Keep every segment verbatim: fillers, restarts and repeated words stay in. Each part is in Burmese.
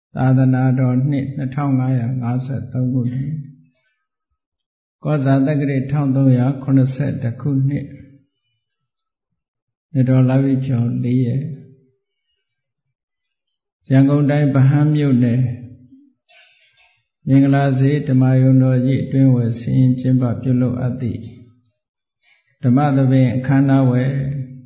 သာသနာတော်နှစ်နှစ်ထောင်ငါးရာငါးဆယ်သုံးခုနှစ်ကောဇာတက္ကရာတစ်ထောင်သုံးရာခုနှစ်ဆယ်တစ်ခုနှစ်နှစ်တော်လာပြီကျော်လေးရက်ရန်ကုန်တိုင်းဗဟန်းမြို့နယ်မင်္ဂလာဈေးဓမ္မယုံတော်ကြီးအတွင်းဝယ်ဆင်းကျင်းပပြုလုပ်အပ်သည့်ဓမ္မသဘင်အခမ်းအနားဝယ်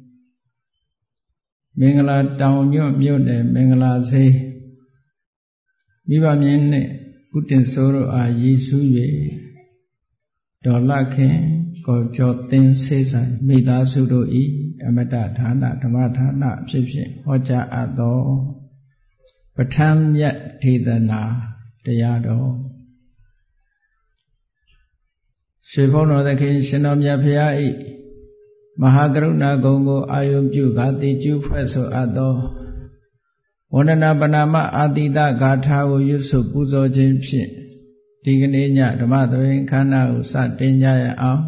မင်္ဂလာတောင်ညွန့်မြို့နယ်မင်္ဂလာဈေးမိဘမြင်းနှင့်ဥတင်စိုးတို့အားရည်စူး၍ဒေါ်လခင်ကိုကျော်သင်းဆေးဆိုင်မိသားစုတို့၏အမတဌာနဓမ္မဌာနအဖြစ်ဖြင့်ဟောကြားအပ်သောပဋ္ဌာန်းမြတ်ဒေသနာတရားတော်ရွှေဘုန်းတော်သခင်ရှင်တော်မြတ်ဖရာ၏မဟာကရုဏာဂုဏ်ကိုအာယုပြုကာတိကျူးဖွဲ့ဆိုအပ်သောဝန္ဒနာပနာမအာတိတဂါထာကိုရွတ်ဆိုပူဇော်ခြင်းဖြင့်ဒီကနေ့ညဓမ္မသဘင်ခန္ဓာကိုစတင်ကြရအောင်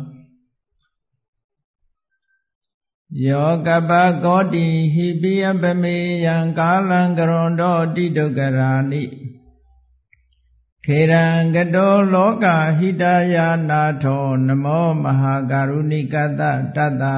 ယောကပကောတိဟိပိယပမေယံကာလံကရွန်တောတိဒုက္ခရာနိခေရံကတောလောကဟိတယာနာထောနမောမဟာကရုဏိကတတတ္တ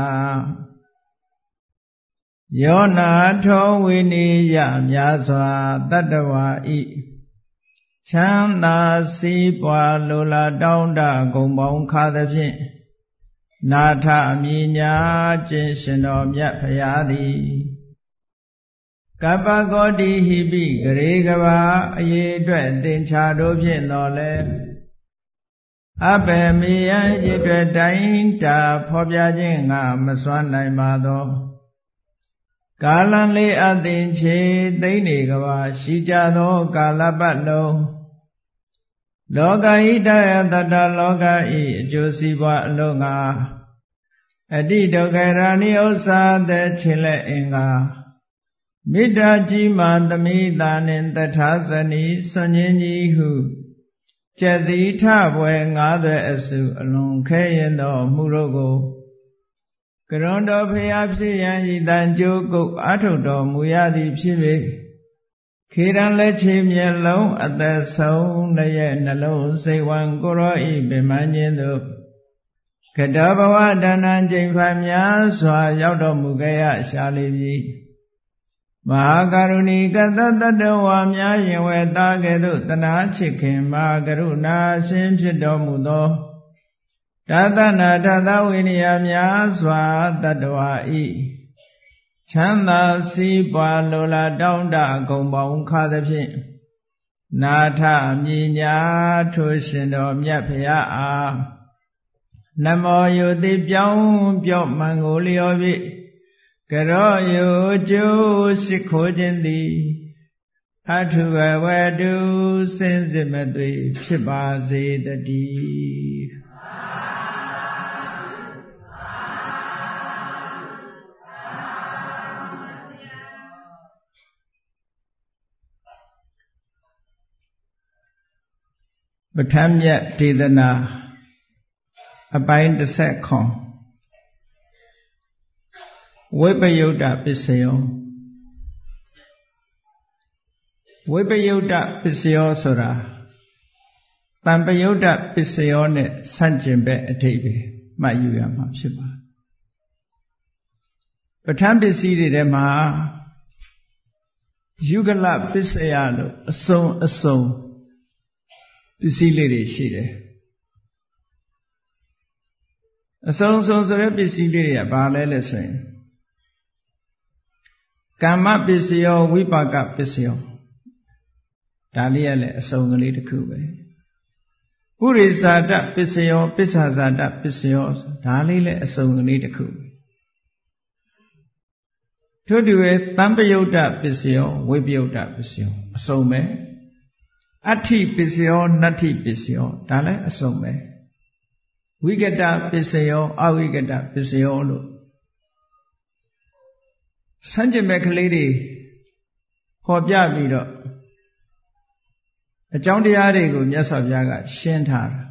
ယောနာထောဝိနိယမြာစွာတတ္တဝါဤချမ်းသာစီးပွားလိုလားတောင်းတဂုံပေါင်းခါသဖြင့်နာထအမြညာခြင်းရှင်တော်မြတ်ဖရာသည်ကပ္ပကောတိဟိပိဂရေကဘာအရေးအတွက်သင်္ချာတို့ဖြင့်တော်လဲအဘေမေယံရေအတွက်တိုင်းတာဖော်ပြခြင်းငါမစွမ်းနိုင်ပါသောကာလံလေးအသင်ချေသိမ့်နေကဘာရှိကြသောကာလပတ်လုံးလောကဟိတယတတ္တလောကဤအကျိုးစီးပွားအလုံးငါအတိဒုက္ခရာနိဥ္စာသက်ခြင်းလက်အင်္ဂါမေတ္တာကြီးမာသမိတာနှင့်တထာဇနီစွန်ခြင်းကြီးဟုကျက်သီထပွဲငါးသွဲအစုအလွန်ခဲရင်သောမှုတို့ကိုကရွန်တော်ဖရာဖြစ်ရန်ဤတန်ကြိုးကုတ်အာထုတ်တော်မူရသည်ဖြစ်၍ခေရန်လက်ချေမျက်လုံးအသက်ဆုံးလည်းရဲ့နှလုံးစိတ်ဝံကိုရောဤပင်မခြင်းသို့ကတဘဝတဏ္ဏကျိန်ဖန်များစွာရောက်တော်မူခဲ့ရရှာလိမ့်မည်မဟာကရုဏီကတတတ္တဝါများယင်ဝဲသားကဲ့သို့တနာချစ်ခင်မဟာကရုဏာရှင်ဖြစ်တော်မူသောတသနာတသဝိနည်းများစွာတတ္တဝါဤချမ်းသာစီးပွားလိုလားတောင်းတဂုံပေါင်းခါသဖြင့်နာထမြညာထိုရှင်တော်မြတ်ဖရာအားနမောယုတိပြောင်းပြော့မှန်ကိုလျော်၍ကရောယုကျိုးရှိခိုးခြင်းသည်အထုဘဝတုစင်စစ်မသွေဖြစ်ပါစေတည်းပဋ္ဌာန်းမြတ်ဒေသနာအပိုင်းတစ်ဆက်ခွန်ဝိပယုတ္တပစ္စယောဝိပယုတ္တပစ္စယောဆိုတာတံပယုတ္တပစ္စယောနဲ့ဆန့်ကျင်ဘက်အဓိပ္ပာယ်မှတ်ယူရမှာဖြစ်ပါတယ်ပဋ္ဌာန်းပစ္စည်းတွေထဲမှာယုဂလပစ္စယလို့အစုံအစုံပစ္စည်းလေးတွေရှိတယ်အစုံစုံဆိုတဲ့ပစ္စည်းလေးတွေကဘာလဲလဲဆိုရင်ကာမပစ္စယောဝိပါကပစ္စယောဒါလေးရလဲအစုံကလေးတစ်ခုပဲပုရိသတပစ္စယောပစ္ဆာဇာတပစ္စယောဒါလေးလဲအစုံကလေးတစ်ခုထို့တူပဲတံပယုတ်တပစ္စယောဝိပယုတ်တပစ္စယောအစုံပဲအဋ္ဌိပစ္စယောနတ္ထိပစ္စယောဒါလည်းအစုံပဲဝိကတပစ္စယောအဝိကတပစ္စယောလို့စัจ jin မဲ့ကလေးတွေဟောပြပြီးတော့အကြောင်းတရားတွေကိုမြတ်စွာဘုရားကရှင်းထားတာ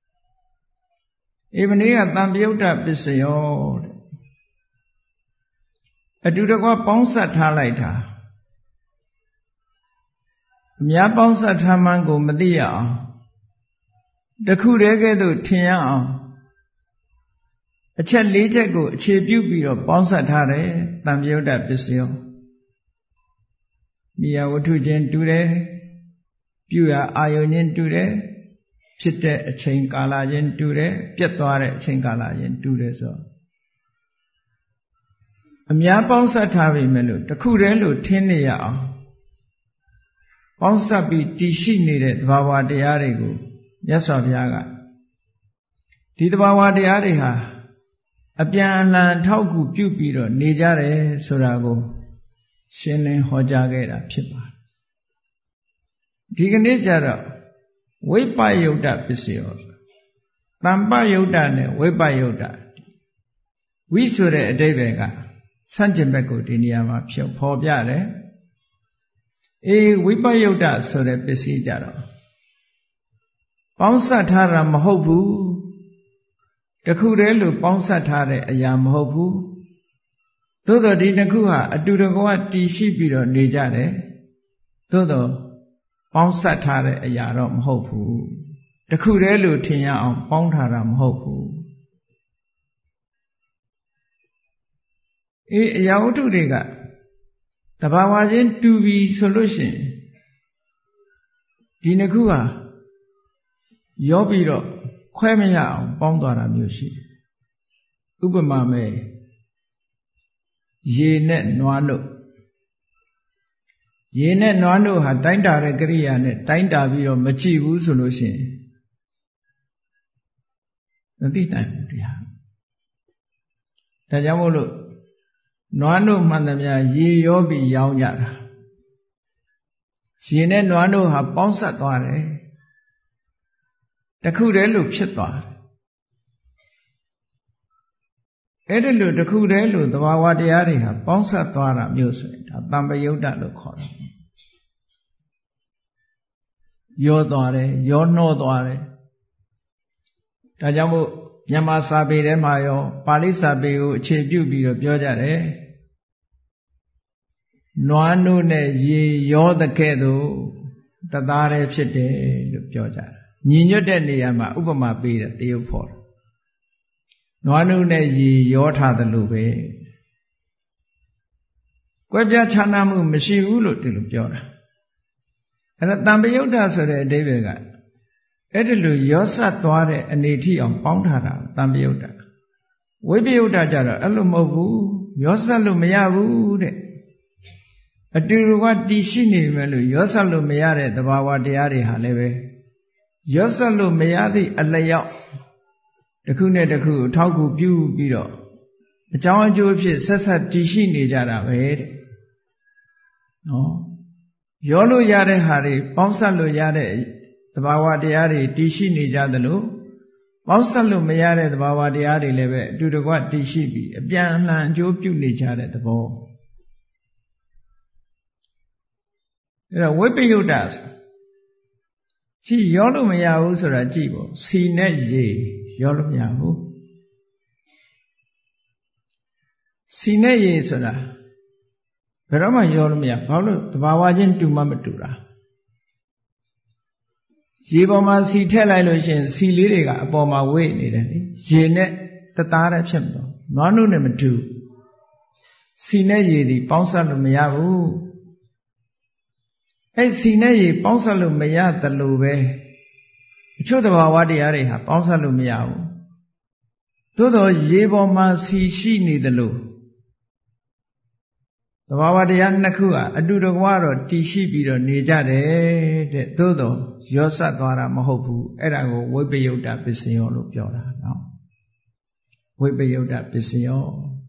ဧဝနေကတံပယုတ်တပစ္စယောတဲ့အတူတကွပေါင်းစပ်ထားလိုက်တာအများပေါင်းစပ်ထားမှန်းကိုမသိရအောင်တခုတည်းကဲ့သို့ထင်ရအောင်အချက်လေးချက်ကိုအခြေပြုပြီးတော့ပေါင်းစပ်ထားတယ်တံပြုတ်တပစ္စယောမိယာဝတ္ထုချင်းတူတယ်ပြုရာအာယုန်ချင်းတူတယ်ဖြစ်တဲ့အချိန်ကာလချင်းတူတယ်ပြတ်သွားတဲ့အချိန်ကာလချင်းတူတယ်ဆိုအများပေါင်းစပ်ထားပြီမဲ့လို့တခုတည်းလို့ထင်နေရအောင်ပေါင်းစပ်ပြီးတည်ရှိနေတဲ့သဘာဝတရားတွေကိုမြတ်စွာဘုရားကဒီသဘာဝတရားတွေဟာအပြန်အလှန်ထောက်ကူပြုပြီးတော့နေကြတယ်ဆိုတာကိုရှင်းလင်းဟောကြားခဲ့တာဖြစ်ပါတယ်ဒီကနေ့ကျတော့ဝိပယုတ်တပစ္စယောတမ္ပယုတ်တနဲ့ဝိပယုတ်တဝိဆိုတဲ့အဓိပ္ပာယ်ကဆန့်ကျင်ဘက်ကိုဒီနေရာမှာဖြောဖော်ပြတယ်အေးဝိပယုတ်တဆိုတဲ့ပစ္စည်းကြတော့ပေါင်းစပ်ထားတာမဟုတ်ဘူးတခုတည်းလို့ပေါင်းစပ်ထားတဲ့အရာမဟုတ်ဘူးသို့တော့ဒီနှစ်ခုဟာအတူတကွတည်ရှိပြီးတော့နေကြတယ်သို့တော့ပေါင်းစပ်ထားတဲ့အရာတော့မဟုတ်ဘူးတခုတည်းလို့ထင်ရအောင်ပေါင်းထားတာမဟုတ်ဘူးအေးအရာဝတ္ထုတွေကတဘာဝချင်းတူပြီဆိုလို့ရှိရင်ဒီနှစ်ခုဟာရောပြီးတော့ခွဲမရအောင်ပေါင်းသွားတာမျိုးရှိဥပမာမဲ့ရေနဲ့နွားတို့ရေနဲ့နွားတို့ဟာတိုင်းတာတဲ့ကရိယာနဲ့တိုင်းတာပြီးတော့မကြည့်ဘူးဆိုလို့ရှိရင်မသိနိုင်ဘူးတရားဒါကြောင့်မို့လို့နွားတို့မှန်သမျှရေရောပြီးရောင်းကြတာရေနဲ့နွားတို့ဟာပေါင်းစပ်သွားတယ်တခုတည်းလို့ဖြစ်သွားတယ်အဲ့ဒီလိုတခုတည်းလို့သဘာဝတရားတွေဟာပေါင်းစပ်သွားတာမျိုးဆိုရင်ဒါတမ္ပယုတ်တလို့ခေါ်တယ်ရောသွားတယ်ရောနှောသွားတယ်ဒါကြောင့်မို့မြန်မာစာပေထဲမှာရောပါဠိစာပေကိုအခြေပြုပြီးတော့ပြောကြတယ်နွားနို့နဲ့ရေရောတဲ့ကဲ့သို့တသားတည်းဖြစ်တယ်လို့ပြောကြတယ်ညီညွတ်တဲ့နေရာမှာဥပမာပေးတယ်တရုပ်ဖော်တယ်နွားနို့နဲ့ရေရောထားတယ်လို့ပဲကွဲပြားခြားနားမှုမရှိဘူးလို့ဒီလိုပြောတာအဲ့ဒါတံပယုတ်တဆိုတဲ့အဓိပ္ပာယ်ကအဲ့ဒီလိုရောစပ်သွားတဲ့အနေထိအောင်ပေါင်းထားတာတံပယုတ်တဝိပယုတ်တကြတော့အဲ့လိုမဟုတ်ဘူးရောစပ်လို့မရဘူးတဲ့အတူတူကတည်ရှိနေမယ်လို့ရောစပ်လို့မရတဲ့သဘာဝတရားတွေဟာလည်းပဲရောစပ်လို့မရသည့်အလျောက်တစ်ခုနဲ့တစ်ခုအထောက်အကူပြုပြီးတော့အကြောင်းအကျိုးဖြစ်ဆက်ဆက်တည်ရှိနေကြတာပဲတဲ့နော်ရောလို့ရတဲ့ဟာတွေပေါင်းစပ်လို့ရတဲ့သဘာဝတရားတွေတည်ရှိနေကြသလိုပေါင်းစပ်လို့မရတဲ့သဘာဝတရားတွေလည်းပဲအတူတကွတည်ရှိပြီးအပြန်အလှန်အကျိုးပြုနေကြတဲ့သဘောအဲ့တော့ဝိပယုတ်တကြည့်ရောလို့မရဘူးဆိုတာကြည့်ပေါ့စီနဲ့ရေရောလို့မရဘူးစီနဲ့ရေဆိုတာဘယ်တော့မှရောလို့မရဘာလို့သဘာဝချင်းတူမှမတူတာရေပေါ်မှာစီထည့်လိုက်လို့ရှိရင်စီလေးတွေကအပေါ်မှာဝေ့နေတယ်လေရေနဲ့တသားတည်းဖြစ်မလို့နွားနို့နဲ့မတူစီနဲ့ရေဒီပေါင်းစပ်လို့မရဘူးအဲ့စီနဲ့ရေပေါင်းစပ်လို့မရသလိုပဲအချို့သဘာဝတရားတွေဟာပေါင်းစပ်လို့မရဘူးသို့တော့ရေပေါ်မှာစီရှိနေသလိုသဘာဝတရားနှစ်ခုဟာအတူတကွတော့တည်ရှိပြီးတော့နေကြတယ်တဲ့သို့တော့ရောစပ်သွားတာမဟုတ်ဘူးအဲ့ဒါကိုဝိပယုတ်တပစ္စယောလို့ပြောတာနော်ဝိပယုတ်တပစ္စယော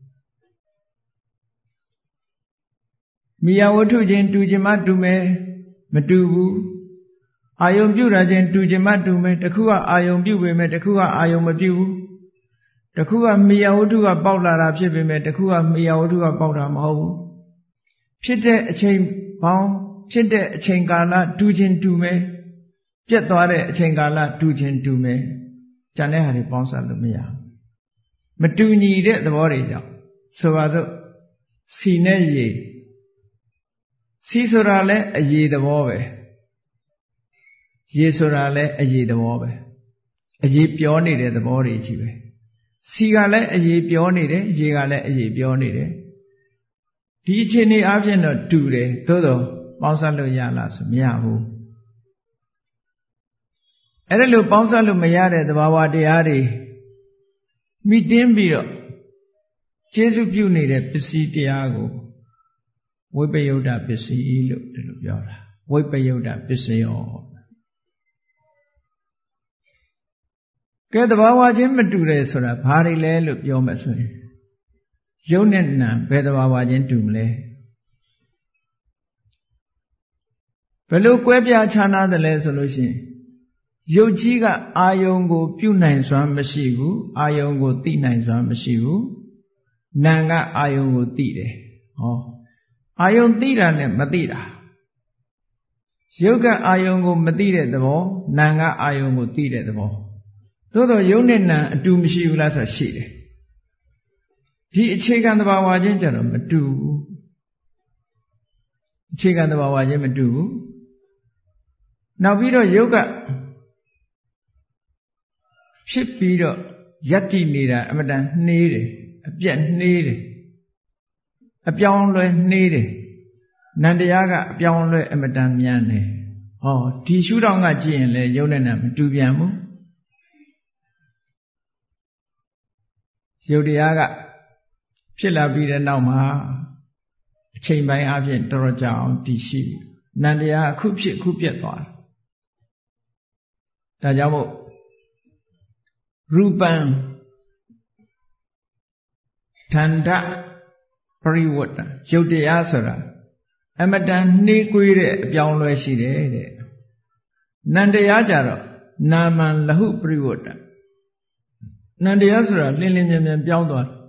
မိယာဝတ္ထုချင်းတူခြင်းမတူမယ်မတူဘူးအာယုံပြုတာချင်းတူခြင်းမတူမယ်တစ်ခုကအာယုံပြုပေမဲ့တစ်ခုကအာယုံမပြုဘူးတစ်ခုကမိယာဝတ္ထုကပေါက်လာတာဖြစ်ပေမဲ့တစ်ခုကမိယာဝတ္ထုကပေါက်တာမဟုတ်ဘူးဖြစ်တဲ့အချိန်ပေါင်းဖြစ်တဲ့အချိန်ကာလတူချင်းတူမယ်ပြတ်သွားတဲ့အချိန်ကာလတူချင်းတူမယ်ကျန်တဲ့ဟာတွေပေါင်းစပ်လို့မရဘူးမတူညီတဲ့သဘောတွေကြောင့်ဆိုပါစို့စီနဲ့ရေစီဆိုတာလည်းအရေသဘောပဲရေဆိုတာလည်းအရေသဘောပဲအရေပြောနေတဲ့သဘောတွေကြီးပဲစီကလည်းအရေပြောနေတယ်ရေကလည်းအရေပြောနေတယ်ဒီအခြေအနေအပြင်တော့တူတယ်သို့တော့ပေါင်းစပ်လို့ရလားဆိုမရဘူးအဲ့ဒါလို့ပေါင်းစပ်လို့မရတဲ့သဘာဝတရားတွေမိတင်းပြီးတော့ကျေစုပြုနေတဲ့ပစ္စည်းတရားကိုဝိပယုဒ္ဓပစ္စည်းလို့ဒီလိုပြောတာဝိပယုဒ္ဓပစ္စယောကဲသဘာဝချင်းမတူတယ်ဆိုတာဘာတွေလဲလို့ပြောမှဆိုရင်ရုပ်နဲ့နာမ်ဘယ်သဘာဝချင်းတူမလဲဘယ်လိုကွဲပြားခြားနားတယ်လဲဆိုလို့ရှိရင်ရုပ်ကြီးကအာယုံကိုပြုနိုင်စွမ်းမရှိဘူးအာယုံကိုသိနိုင်စွမ်းမရှိဘူးနာမ်ကအာယုံကိုသိတယ်ဟောအာယုံသိတာနဲ့မသိတာရုပ်ကအာယုံကိုမသိတဲ့သဘောနာမ်ကအာယုံကိုသိတဲ့သဘောသို့တော့ရုပ်နဲ့နာမ်အတူမရှိဘူးလားဆိုရှိတယ်ဒီအခြေခံသဘာဝချင်းကြတော့မတူဘူးအခြေခံသဘာဝချင်းမတူဘူးနောက်ပြီးတော့ရုပ်ကဖြစ်ပြီးတော့ယက်တိနေတာအမတန်နှေးတယ်အပြက်နှေးတယ်အပြောင်းလဲနှေးတယ်နန္တရားကအပြောင်းလဲအမတန်မြန်တယ်ဟောဒီရှုထောင့်ကကြည့်ရင်လည်းရုပ်နဲ့နာမတူပြန်ဘူးရုပ်တရားကဖြစ်လာပြီးတဲ့နောက်မှာအချိန်ပိုင်းအပြင်တော်တော်ကြာအောင်တည်ရှိနန္တရားအခုဖြစ်အခုပြတ်သွားတယ်ဒါကြောင့်မို့ရူပံထန္ဓပရိဝတ္တရုပ်တရားဆိုတာအမတန်နှေးကွေးတဲ့အပြောင်းလဲရှိတယ်တဲ့နန္တရားကြတော့နာမံလဟုပရိဝတ္တနန္တရားဆိုတာလင်းလင်းမြန်မြန်ပြောင်းသွားတယ်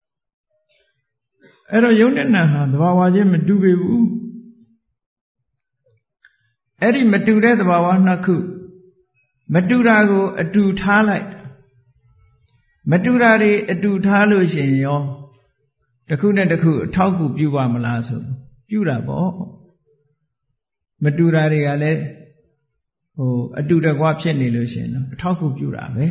အဲ့တော့ယုံနဲ့နာဟာသဘာဝချင်းမတူပေဘူးအဲ့ဒီမတူတဲ့သဘာဝနှစ်ခုမတူတာကိုအတူထားလိုက်မတူတာတွေအတူထားလို့ရှင်ရောတစ်ခုနဲ့တစ်ခုအထောက်အကူပြုပါမလားဆိုပြုတာပေါ့မတူတာတွေကလည်းဟိုအတူတကွဖြစ်နေလို့ရှင်နော်အထောက်အကူပြုတာပဲ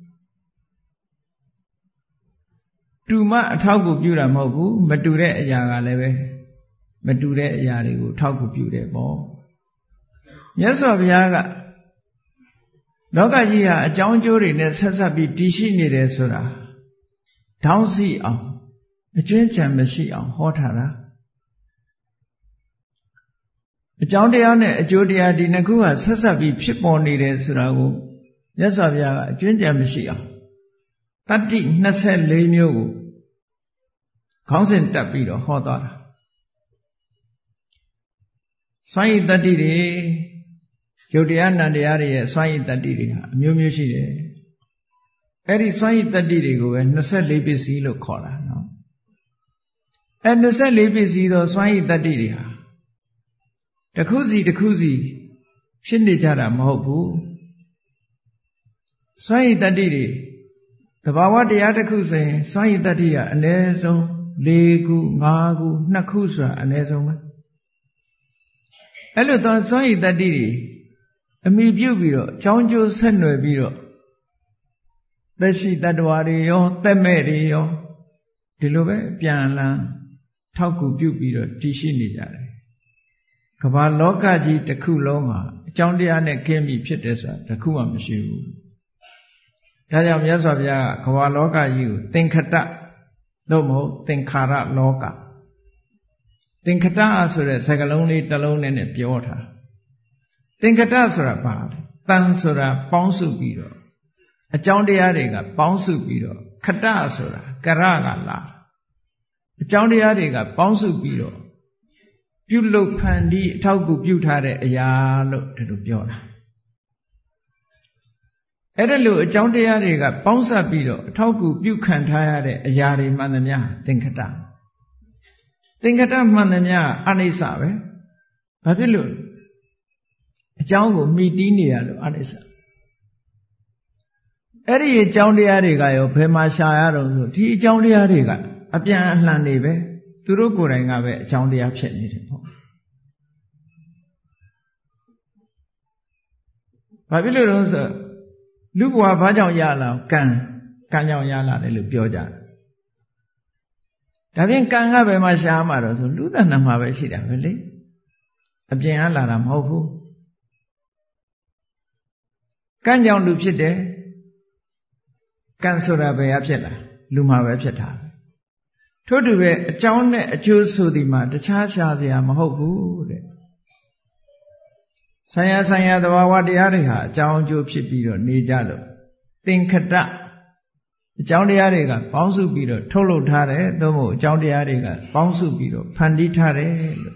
တူမှအထောက်အကူပြုတာမဟုတ်ဘူးမတူတဲ့အရာကလည်းပဲမတူတဲ့အရာတွေကိုအထောက်အကူပြုတယ်ပေါ့မြတ်စွာဘုရားကလောကကြီးဟာအကြောင်းအကျိုးတွေနဲ့ဆက်ဆက်ပြီးတည်ရှိနေတယ်ဆိုတာထောင်းစီအောင်အကျွင်းချံမရှိအောင်ဟောထားတာအကြောင်းတရားနဲ့အကျိုးတရားဒီနှစ်ခုဟာဆက်ဆက်ပြီးဖြစ်ပေါ်နေတယ်ဆိုတာကိုမြတ်စွာဘုရားကအကျွင်းချံမရှိအောင်တတ္တိနှစ်ဆယ့်လေးမျိုးကိုခေါင်းစဉ်တက်ပြီးတော့ဟောသွားတာစွမ်းရည်တတ္တိတွေယုတ်တရားနံတရားတွေရဲ့စွမ်းရည်တတ္တိတွေဟာအမျိုးမျိုးရှိတယ်အဲ့ဒီစွမ်းရည်တတ္တိတွေကိုပဲနှစ်ဆယ့်လေးပစ္စည်းလို့ခေါ်တာနော်အဲ့နှစ်ဆယ့်လေးပစ္စည်းသောစွမ်းရည်တတ္တိတွေဟာတစ်ခုစီတစ်ခုစီဖြစ်နေကြတာမဟုတ်ဘူးစွမ်းရည်တတ္တိတွေသဘာဝတရားတစ်ခုဆိုရင်စွမ်းရည်တတ္တိကအနည်းဆုံး၄ခု၅ခု၂ခုဆိုတာအနည်းဆုံးပဲအဲ့လိုသောစွမ်းရည်တတ္တိတွေအမိပြုတ်ပြီးတော့အကြောင်းကျိုးဆက်နွယ်ပြီးတော့သက်ရှိတ attva တွေရောသက်မဲ့တွေရောဒီလိုပဲပြန်လန်းထောက်ကူပြုပြီးတော့တည်ရှိနေကြတယ်ကမ္ဘာလောကကြီးတစ်ခုလုံးမှာအကြောင်းတရားနဲ့ကင်းပြီးဖြစ်တယ်ဆိုတာတစ်ခုမှမရှိဘူးဒါကြောင့်မြတ်စွာဘုရားကကမ္ဘာလောကကြီးကိုသင်္ခတသို့မဟုတ်သင်္ခါရလောကသင်္ခတဆိုတဲ့စကားလုံးလေးတစ်လုံးနဲ့ပြောထားသင်္ခတဆိုတာဘာလဲတန်ဆိုတာပေါင်းစုပြီးတော့အကြောင်းတရားတွေကပေါင်းစုပြီးတော့ခတဆိုတာကရကလာအကြောင်းတရားတွေကပေါင်းစုပြီးတော့ပြုလုပ်ဖန်တီးအထောက်အကူပြုထားတဲ့အရာလို့ဒီလိုပြောတာအဲ့ဒါလို့အကြောင်းတရားတွေကပေါင်းစပ်ပြီးတော့အထောက်အကူပြုခံထားရတဲ့အရာတွေမှန်သမျှသင်္ခတသင်္ခတမှန်သမျှအနိစ္စပဲဘာဖြစ်လို့အကြောင်းကိုမိတီးနေရလို့အနိစ္စအဲ့ဒီအကြောင်းတရားတွေကရောဘယ်မှာရှာရတော့ဆိုဒီအကြောင်းတရားတွေကအပြန်အလှန်နေပဲသူတို့ကိုယ်တိုင်ကပဲအကြောင်းတရားဖြစ်နေတယ်ပေါ့ဘာဖြစ်လို့လဲဆိုလူဘဝဘာကြောင့်ရလာကံကံကြောင့်ရလာတယ်လို့ပြောကြတယ်ဒါဖြင့်ကံကဘယ်မှာရှားမှာတော့ဆိုလူတဏ္ဍာမှာပဲရှိတာပဲလေအပြင်ကလာတာမဟုတ်ဘူးကံကြောင့်လူဖြစ်တယ်ကံဆိုတာဘယ်ရဖြစ်လာလူမှာပဲဖြစ်တာထို့တူပဲအကြောင်းနဲ့အကျိုးဆိုဒီမှာတခြားရှားစရာမဟုတ်ဘူးတဲ့ဆံရဆံရသဘာဝတရားတွေဟာအကြောင်းအကျိုးဖြစ်ပြီးတော့နေကြလို့သင်္ခတအကြောင်းတရားတွေကပေါင်းစုပြီးတော့ထုတ်လုပ်ထားတယ်သို့မဟုတ်အကြောင်းတရားတွေကပေါင်းစုပြီးတော့ဖန်တီးထားတယ်လို့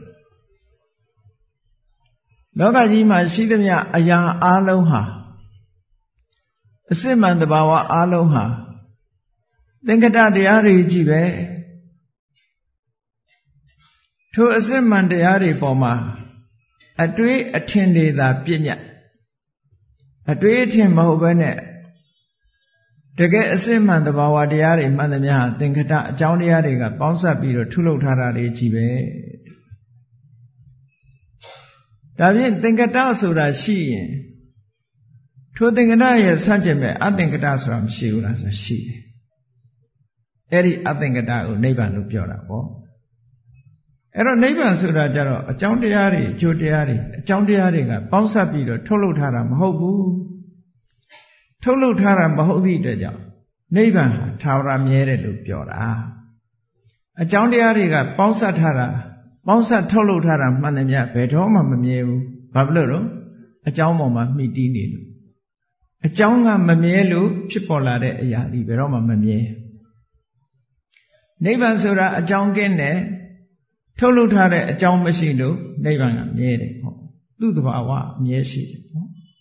လောကကြီးမှာရှိသမျှအရာအလုံးဟာအစစ်မှန်သဘာဝအလုံးဟာသင်္ခတတရားတွေကြီးပဲထိုအစစ်မှန်တရားတွေပေါ်မှာအတွေးအထင်တွေသာပြည့်ညတ်အတွေးအထင်မဟုတ်ဘဲနဲ့တကယ်အစစ်မှန်သဘာဝတရားတွေမှန်သမျှသင်္ခတအကြောင်းတရားတွေကပေါင်းစပ်ပြီးတော့ထုလုပ်ထားတာတွေကြီးပဲဒါဖြင့်သင်္ခတဆိုတာရှိရင်ထိုသင်္ခတရဲ့ဆန့်ကျင်မဲ့အသင်္ခတဆိုတာမရှိဘူးလားဆိုရှိတယ်အဲ့ဒီအသင်္ခတကိုနိဗ္ဗာန်လို့ပြောတာပေါ့အဲ့တော့နိဗ္ဗာန်ဆိုတာကြတော့အကြောင်းတရားတွေအကျိုးတရားတွေအကြောင်းတရားတွေကပေါင်းစပ်ပြီးတော့ထုတ်လုပ်ထားတာမဟုတ်ဘူးထုတ်လုပ်ထားတာမဟုတ်သည့်အတွက်ကြောင့်နိဗ္ဗာန်ဟာထာဝရမြဲတယ်လို့ပြောတာအကြောင်းတရားတွေကပေါင်းစပ်ထားတာပေါင်းစပ်ထုတ်လုပ်ထားတာမှန်တယ်များဘယ်တော့မှမမြဲဘူးဘာဖြစ်လို့လဲအကြောင်းပေါ်မှာမှီတည်နေလို့အကြောင်းကမမြဲလို့ဖြစ်ပေါ်လာတဲ့အရာဒီဘယ်တော့မှမမြဲနိဗ္ဗာန်ဆိုတာအကြောင်းကင်းတယ်ထုတ်လုပ်ထားတဲ့အကြောင်းမရှိလို့နိဗ္ဗာန်ကမြဲတယ်ဟောသူ့သဘာဝအမြဲရှိတယ်ဟော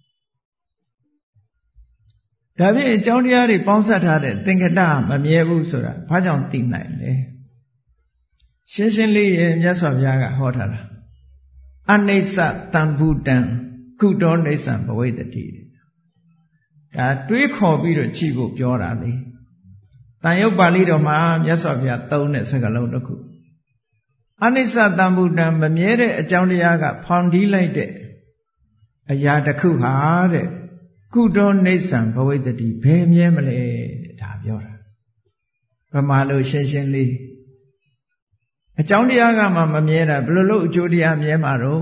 ဒါဖြင့်အကြောင်းတရားတွေပေါင်းစပ်ထားတဲ့သင်္ခတမမြဲဘူးဆိုတာဘာကြောင့်သိနိုင်လဲရှင်းရှင်းလေးရဲ့မြတ်စွာဘုရားကဟောထားတာအနိစ္စတံဗုတံကုတောနိစ္စံဘဝိတ္တိဒါတွေးခေါ်ပြီးတော့ကြည့်ဖို့ပြောတာလေတန်ရုပ်ပါဠိတော်မှာမြတ်စွာဘုရားသုံးတဲ့စကားလုံးတစ်ခုအနိစ္စတံဗုတံမမြဲတဲ့အကြောင်းတရားကဖောင်တီးလိုက်တဲ့အရာတစ်ခုဟာတဲ့ကုတောနိစ္စံဘဝိတ္တိဘယ်မြဲမလဲဒါပြောတာဗမာလိုရှင်းရှင်းလေးအကြောင်းတရားကမှမမြဲတာဘယ်လိုလုပ်အကျိုးတရားမြဲမှာတော့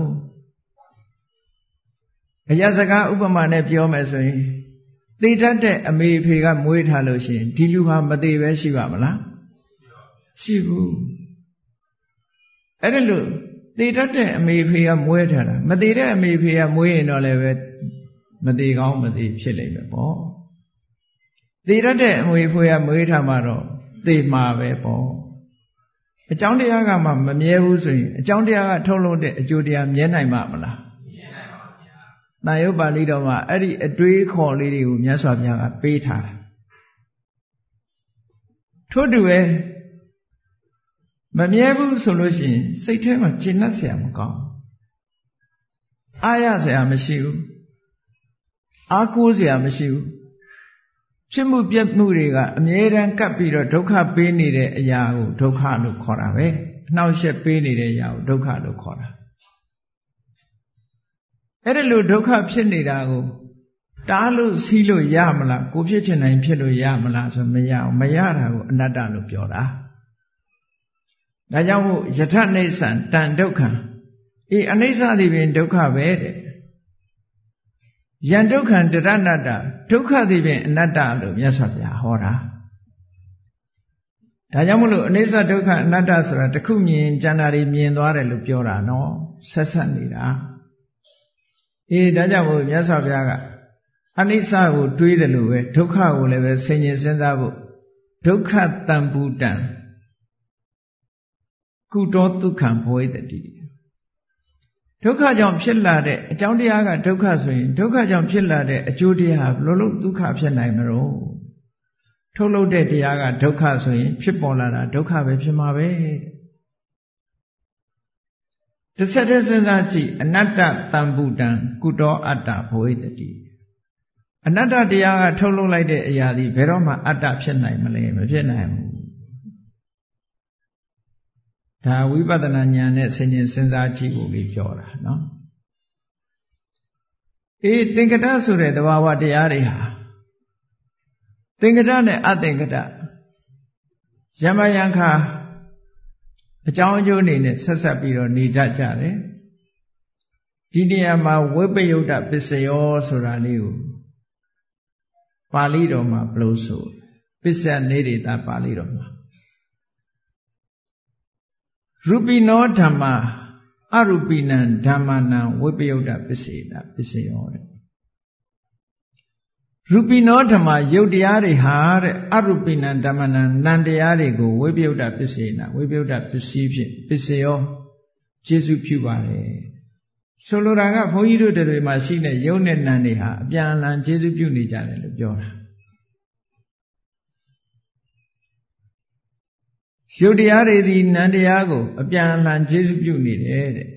အရာစကားဥပမာနဲ့ပြောမယ်ဆိုရင်သေတတ်တဲ့အမေအဖေကမွေးထားလို့ရှိရင်ဒီလူဟာမသေးပဲရှိပါမလားရှိဘူးအဲ့ဒါလို့သေတတ်တဲ့အမေအဖေကမွေးထားတာမသေးတဲ့အမေအဖေကမွေးရင်တော့လည်းပဲမသေးကောင်းမသေးဖြစ်လိမ့်မယ်ပေါ့သေတတ်တဲ့အမေအဖေကမွေးထားမှတော့သေမှာပဲပေါ့အကြောင်းတရားကမှမမြဲဘူးဆိုရင်အကြောင်းတရားကထုတ်လို့တဲ့အကျိုးတရားမြဲနိုင်မှာမလားမြဲနိုင်ပါဗျာတန်ရုပ်ပါဠိတော်မှာအဲ့ဒီအတွေးခေါ်လေးတွေကိုမြတ်စွာဘုရားကပေးထားတာထို့တူပဲမမြဲဘူးဆိုလို့ရှိရင်စိတ်ထဲမှာကျေနပ်စရာမကောင်းအားရစရာမရှိဘူးအားကိုးစရာမရှိဘူးဖြစ်မှုပြက်မှုတွေကအမြဲတမ်းကပ်ပြီးတော့ဒုက္ခပေးနေတဲ့အရာကိုဒုက္ခလို့ခေါ်တာပဲအနှောက်အယှက်ပေးနေတဲ့အရာကိုဒုက္ခလို့ခေါ်တာအဲ့ဒါလို့ဒုက္ခဖြစ်နေတာကိုတားလို့စီးလို့ရမလားကိုဖြစ်ချင်တိုင်းဖြစ်လို့ရမလားဆိုမရအောင်မရတာကိုအနတ္တလို့ပြောတာဒါကြောင့်မို့ယထနိစ္စံတန်ဒုက္ခံအေးအနိစ္စသည်ပင်ဒုက္ခပဲတဲ့ယံဒုက္ခံတရဏတ္တဒုက္ခသည်ပင်အနတ္တလို့မြတ်စွာဘုရားဟောတာဒါကြောင့်မလို့အနိစ္စဒုက္ခအနတ္တဆိုတာတစ်ခုမြင်ကျန်တာတွေမြင်သွားတယ်လို့ပြောတာနော်ဆက်ဆက်နေတာအေးဒါကြောင့်မို့မြတ်စွာဘုရားကအနိစ္စကိုတွေးတယ်လို့ပဲဒုက္ခကိုလည်းပဲဆင်ញင်စဉ်းစားဖို့ဒုက္ခတံဗုတံကုတောဒုက္ခံဘဝိတ္တိဒုက္ခကြောင့်ဖြစ်လာတဲ့အကြောင်းတရားကဒုက္ခဆိုရင်ဒုက္ခကြောင့်ဖြစ်လာတဲ့အကျိုးတရားဘယ်လိုလုပ်ဒုက္ခဖြစ်နိုင်မလို့ထုတ်လုပ်တဲ့တရားကဒုက္ခဆိုရင်ဖြစ်ပေါ်လာတာဒုက္ခပဲဖြစ်မှာပဲတစ်ဆက်တည်းစဉ်းစားကြည့်အနတ္တတံဗုတံကုတောအတ္တဘဝိတ္တိအနတ္တတရားကထုတ်လုပ်လိုက်တဲ့အရာဒီဘယ်တော့မှအတ္တဖြစ်နိုင်မလဲမဖြစ်နိုင်ဘူးဒါဝိပဿနာဉာဏ်နဲ့ဆင်ခြင်စဉ်းစားကြည့်ဖို့လေးပြောတာနော်အေးသင်္ကတဆိုတဲ့သဘာဝတရားတွေဟာသင်္ကတနဲ့အသင်္ကတယမယံခါအကြောင်းအကျိုးအနေနဲ့ဆက်ဆက်ပြီးတော့နေတတ်ကြတယ်ဒီနေရာမှာဝိပယုတ်တပစ္စယောဆိုတာလေးကိုပါဠိတော်မှာဘယ်လိုဆိုပစ္စယနေရိတာပါဠိတော်မှာရူပိနောဓမ္မာအရူပိနံဓမ္မနံဝိပယုတ်တပစ္စေတာပစ္စယောတဲ့ရူပိနောဓမ္မာယုတ်တရားတွေဟာတဲ့အရူပိနံဓမ္မနံနံတရားတွေကိုဝိပယုတ်တပစ္စေနာဝိပယုတ်တပစ္စည်းဖြင့်ပစ္စယောကျေစုပြုပါတယ်ဆိုလိုတာကဘုန်းကြီးတို့တွေမှာရှိတဲ့ယုတ်နဲ့နံတွေဟာအပြန်အလှန်ကျေစုပြုနေကြတယ်လို့ပြောတာယုတ်တရားတွေဒီနံတရားကိုအပြန်အလှန်ကျေစုပြုနေတယ်တဲ့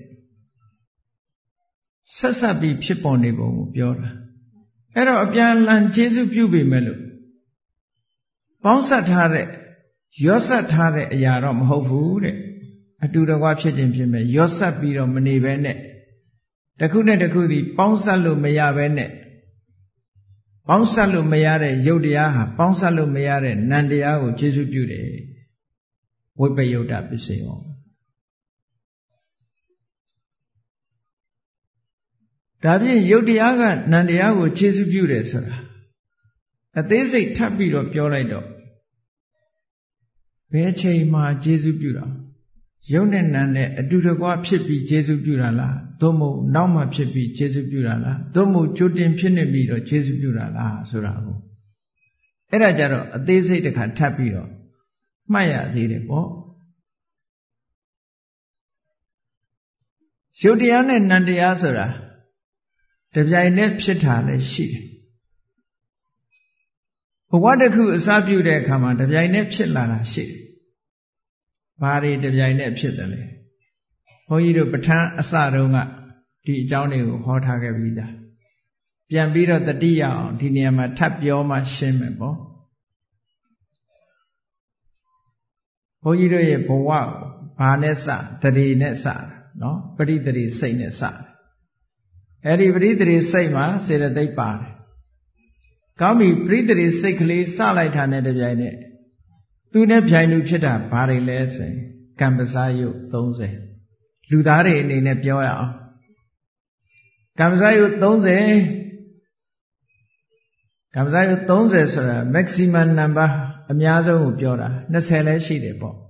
ဆက်ဆက်ပြီးဖြစ်ပေါ်နေပုံကိုပြောတာအဲ့တော့အပြန်အလှန်ကျေစုပြုပေမဲ့လို့ပေါင်းဆက်ထားတဲ့ရောဆက်ထားတဲ့အရာတော့မဟုတ်ဘူးတဲ့အတူတကွဖြစ်ခြင်းဖြစ်မဲ့ရောဆက်ပြီးတော့မနေဘဲနဲ့တစ်ခုနဲ့တစ်ခုဒီပေါင်းဆက်လို့မရဘဲနဲ့ပေါင်းဆက်လို့မရတဲ့ယုတ်တရားဟာပေါင်းဆက်လို့မရတဲ့နံတရားကိုကျေစုပြုတယ်ဝိပယုတ်တပစ္စယောဒါဖြင့်ယုတ်တရားကနံတရားကိုကျေစုပြုတယ်ဆိုတာအသေးစိတ်ထပ်ပြီးတော့ပြောလိုက်တော့ဘယ်ချိန်မှကျေစုပြုတာယုတ်နဲ့နံနဲ့အတူတကွဖြစ်ပြီးကျေစုပြုတာလားသို့မဟုတ်နောက်မှဖြစ်ပြီးကျေစုပြုတာလားသို့မဟုတ်ကြိုတင်ဖြစ်နေပြီးတော့ကျေစုပြုတာလားဆိုတာကိုအဲ့ဒါကြတော့အသေးစိတ်တစ်ခါထပ်ပြီးတော့မှတ်ရသေးတယ်ပေါ့ယုတ်တရားနဲ့နံတရားဆိုတာတပြိုင်တည်းဖြစ်တာလည်းရှိတယ်ဘဝတစ်ခုအစပြုတဲ့အခါမှာတပြိုင်တည်းဖြစ်လာတာရှိတယ်ဘာတွေတပြိုင်တည်းဖြစ်တယ်လဲဘုန်းကြီးတို့ပဋ္ဌာန်းအစတုန်းကဒီအကြောင်းတွေကိုဟောထားခဲ့ပြီးသားပြန်ပြီးတော့တတိယအောင်ဒီနေရာမှာထပ်ပြောမှရှင်းမယ်ပေါ့ဘုန်းကြီးတို့ရဲ့ဘဝဘာနဲ့စတတိနဲ့စနော်ပရိသေစိတ်နဲ့စအဲ့ဒီပရိသေစိတ်မှာစေတသိက်ပါတယ်ကောင်းပြီပရိသေစိတ်ကလေးစလိုက်တာနဲ့တပြိုင်နက်သူနဲ့ပြိုင်လူဖြစ်တာဘာတွေလဲဆိုရင်ကံပစားယုတ်သုံးဆယ်လူသားတွေအနေနဲ့ပြောရအောင်ကံပစားယုတ်သုံးဆယ်ကံပစားယုတ်သုံးဆယ်ဆိုတာ maximum number အများဆုံးကိုပြောတာ၂၀လည်းရှိတယ်ပေါ့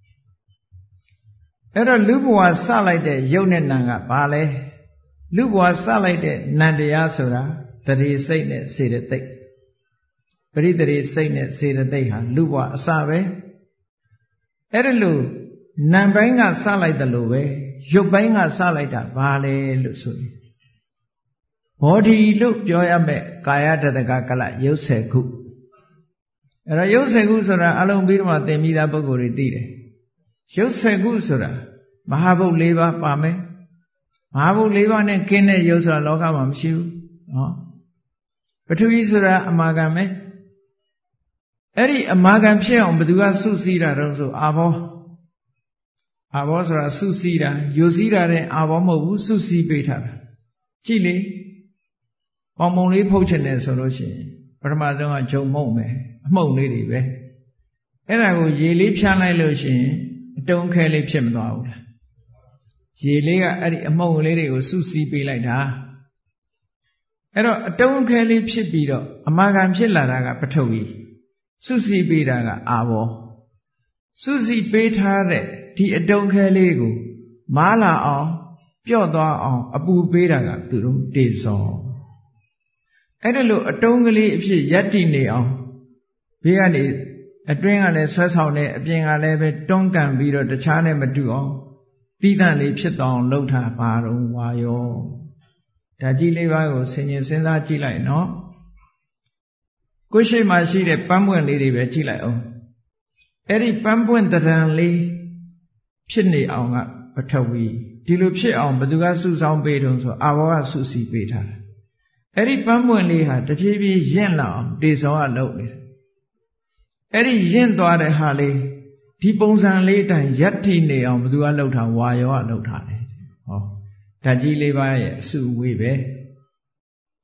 အဲ့တော့လူဘဝစလိုက်တဲ့ယုတ်နဲ့နံကဘာလဲလူဘဝစလိုက်တဲ့နံတရားဆိုတာတတိစိတ်နဲ့စေတသိက်ပရိသေစိတ်နဲ့စေတသိက်ဟာလူဘဝအစပဲအဲ့ဒါလို့နံပိုင်းကစလိုက်တယ်လို့ပဲရုပ်ပိုင်းကစလိုက်တာဘာလဲလို့ဆိုရင်ဘောဓီလို့ပြောရမယ်ကာယတတကကလရုပ်ဆယ်ခုအဲ့တော့ရုပ်ဆယ်ခုဆိုတာအလုံးပြီးတော့သင်မိသားပုဂ္ဂိုလ်တွေသိတယ်ရုပ်ဆယ်ခုဆိုတာမဟာဘုတ်၄ပါးပါမယ်မဟာဘုတ်၄ပါးနဲ့ကင်းတဲ့ရုပ်ဆိုတာလောကမှာမရှိဘူးနော်ပထဝီဆိုတာအမာခံပဲအဲ့ဒီအမာခံဖြစ်အောင်ဘယ်သူကစုစည်းတာတော့ဆိုအာဘောအာဘောဆိုတာစုစည်းတာယူစည်းတာတဲ့အာဘောမဟုတ်ဘူးစုစည်းပေးထားတာကြည့်လေပေါင်ပုံလေးဖုတ်ချင်တယ်ဆိုလို့ရှိရင်ပထမဆုံးကဂျုံမှုန့်ပဲအမှုန့်လေးတွေပဲအဲ့ဒါကိုရေလေးဖြန်းလိုက်လို့ရှိရင်အတုံးခဲလေးဖြစ်မသွားဘူးလားရေလေးကအဲ့ဒီအမှုန့်လေးတွေကိုစုစည်းပေးလိုက်တာအဲ့တော့အတုံးခဲလေးဖြစ်ပြီးတော့အမာခံဖြစ်လာတာကပထဝီစုစည်းပေးတာကအာဘောစုစည်းပေးထားတဲ့ဒီအတုံးခဲလေးကိုမားလာအောင်ပြော့သွားအောင်အပူပေးတာကသူတို့တေဇောအဲ့ဒါလို့အတုံးကလေးအဖြစ်ရပ်တည်နေအောင်ဘေးကနေအတွင်းကလည်းဆွဲဆောင်နေအပြင်ကလည်းပဲတွန်းကန်ပြီးတော့တခြားနဲ့မတူအောင်သီးသန့်လေးဖြစ်သွားအောင်လှုပ်ထားပါတော့ဝါယောဓာတ်ကြီးလေးပါးကိုဆင်ញင်စဉ်းစားကြည့်လိုက်နော်ကိုယ်ရှိမှရှိတဲ့ပန်းပွင့်လေးတွေပဲကြည့်လိုက်အောင်အဲ့ဒီပန်းပွင့်တရံလေးဖြစ်နေအောင်ကပထဝီဒီလိုဖြစ်အောင်ဘယ်သူကစုဆောင်းပေးတုံးဆိုအာဘောကစုစည်းပေးထားတာအဲ့ဒီပန်းပွင့်လေးဟာတဖြည်းဖြည်းရင့်လာအောင်တေဇောကလုပ်နေတယ်အဲ့ဒီရင့်သွားတဲ့ဟာလေးဒီပုံစံလေးတိုင်ရပ်ထိနေအောင်ဘယ်သူကလှုပ်ထားဝါယောကလှုပ်ထားတယ်ဟောဓာတ်ကြီးလေးပါးရဲ့အစုအဝေးပဲ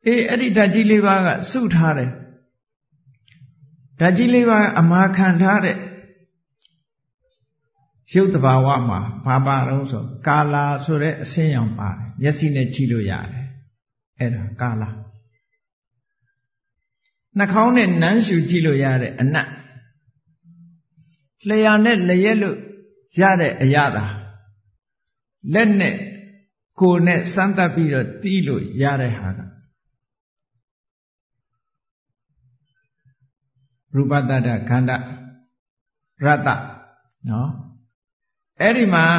အေးအဲ့ဒီဓာတ်ကြီးလေးပါးကစုထားတယ်ဓာတ်ကြီးလေးပါးအမာခံထားတဲ့ရုပ်တဘာဝမှာဘာပါတော့ဆိုကာလာဆိုတဲ့အဆင်းရောင်ပါတယ်မျက်စိနဲ့ကြည့်လို့ရတယ်အဲ့ဒါကာလာနှာခေါင်းနဲ့နမ်းရှူကြည့်လို့ရတဲ့အနတ်လျှာနဲ့လျက်လို့ရတဲ့အရာသာလက်နဲ့ကိုယ်နဲ့စမ်းသပ်ပြီးတော့တီးလို့ရတဲ့ဟာကရူပတ္တခန္ဓာရတ္တနော်အဲ့ဒီမှာ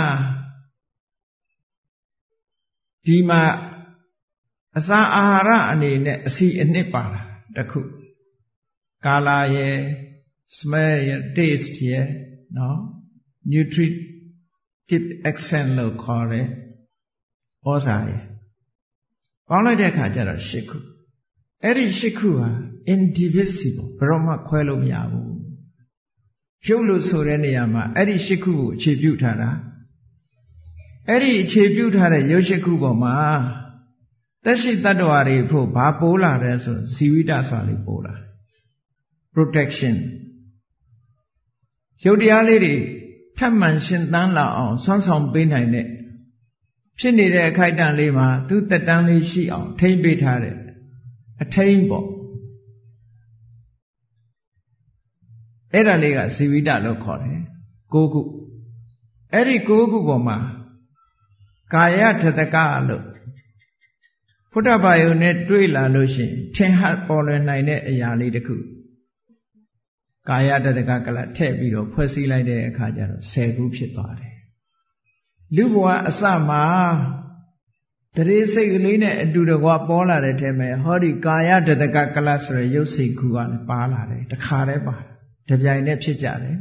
ဒီမှာအစာအာဟာရအနေနဲ့အစီအနှစ်ပါတာတခုကာလာရဲ့ smell ရဲ့ taste ရဲ့နော် nutritive accent လို့ခေါ်တယ်ဩဇာရဲ့ပေါင်းလိုက်တဲ့အခါကျတော့ရှစ်ခုအဲ့ဒီရှစ်ခုဟာ indivisible ဘယ်တော့မှခွဲလို့မရဘူးရုပ်လို့ဆိုတဲ့နေရာမှာအဲ့ဒီရှစ်ခုကိုအခြေပြုထားတာအဲ့ဒီအခြေပြုထားတဲ့ရုပ်ရှစ်ခုပေါ်မှာသက်ရှိတ attva တွေဖို့ဘာပိုးလာတယ်ဆိုဇီဝိတဆိုတာလေးပိုးလာ protection ရုပ်တရားလေးတွေထပ်မံရှင်သန်လာအောင်ဆွမ်းဆောင်ပေးနိုင်တဲ့ဖြစ်နေတဲ့အခိုက်အတန့်လေးမှာသူတက်တန်းလေးရှိအောင်ထိမ့်ပေးထားတဲ့အထိမ့်ပေါ့အဲ့ဒါလေးကဇီဝိတလို့ခေါ်တယ်ကိုးခုအဲ့ဒီကိုးခုပေါ်မှာကာယထတကလို့ဖုဒ္ဓဘာယုနဲ့တွေ့လာလို့ရှိရင်ထင်ဟပ်ပေါ်လွင်နိုင်တဲ့အရာလေးတစ်ခုကာယတတကကလထည့်ပြီးတော့ဖွဲ့စည်းလိုက်တဲ့အခါကျတော့ဆယ်ခုဖြစ်သွားတယ်လူဘဝအစမှာတရေစိတ်ကလေးနဲ့အတူတကွပေါ်လာတဲ့ထဲမှာဟောဒီကာယတတကကလဆိုရရုပ်စိတ်ခုကလည်းပါလာတယ်တခါတည်းပါတပြိုင်တည်းဖြစ်ကြတယ်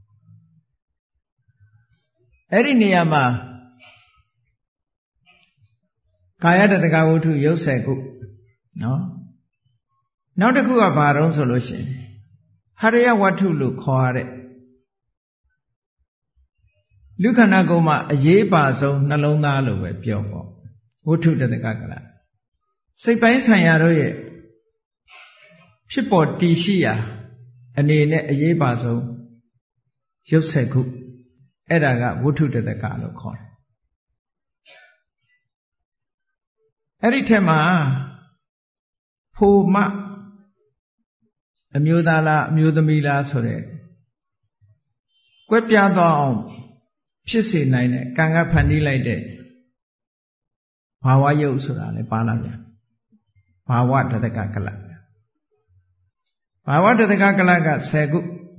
အဲ့ဒီနေရာမှာကာယတတကဝတ္ထုရုပ်ဆယ်ခုနော်နောက်တစ်ခုကဘာတုံးဆိုလို့ရှိရင်ဟရိယဝတ္ထုလို့ခေါ်ရတဲ့လူခန္ဓာကိုယ်မှာအရေးပါဆုံးနှလုံးသားလို့ပဲပြောပေါ့ဝတ္ထုတတကကလစိတ်ပိုင်းဆိုင်ရာတို့ရဲ့ဖြစ်ပေါ်တည်ရှိရာအနေနဲ့အရေးပါဆုံးရုပ်ဆယ်ခုအဲ့ဒါကဝတ္ထုတတကလို့ခေါ်တယ်အဲ့ဒီထက်မှာဖိုမအမျိုးသားလားအမျိုးသမီးလားဆိုတဲ့ကွက်ပြားသွားအောင်ဖြစ်စေနိုင်တဲ့ကံကဖန်တီးလိုက်တဲ့ဘာဝယုတ်ဆိုတာလည်းပါလာပြန်ဘာဝတတကကလဘာဝတတကကလကဆယ်ခု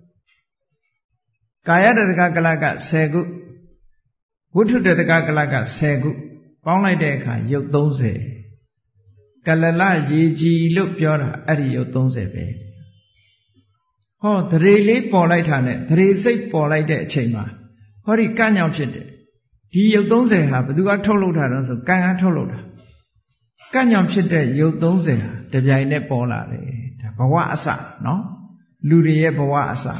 ကာယတတကကလကဆယ်ခုဝတ္ထုတတကကလကဆယ်ခုပေါင်းလိုက်တဲ့အခါယုတ်သုံးဆယ်ကလလရေကြီးလို့ပြောတာအဲ့ဒီယုတ်သုံးဆယ်ပဲဟောသရေလေးပေါ်လိုက်တာနဲ့သရေစိတ်ပေါ်လိုက်တဲ့အချိန်မှာဟောဒီကံ့ကြောင့်ဖြစ်တယ်ဒီယုတ်သုံးဆယ်ဟာဘယ်သူကထုတ်လုပ်တာတော့ဆိုကံကထုတ်လုပ်တာကံ့ကြောင့်ဖြစ်တဲ့ယုတ်သုံးဆယ်ဟာတပြိုင်နဲ့ပေါ်လာတယ်ဒါဘဝအစနော်လူတွေရဲ့ဘဝအစ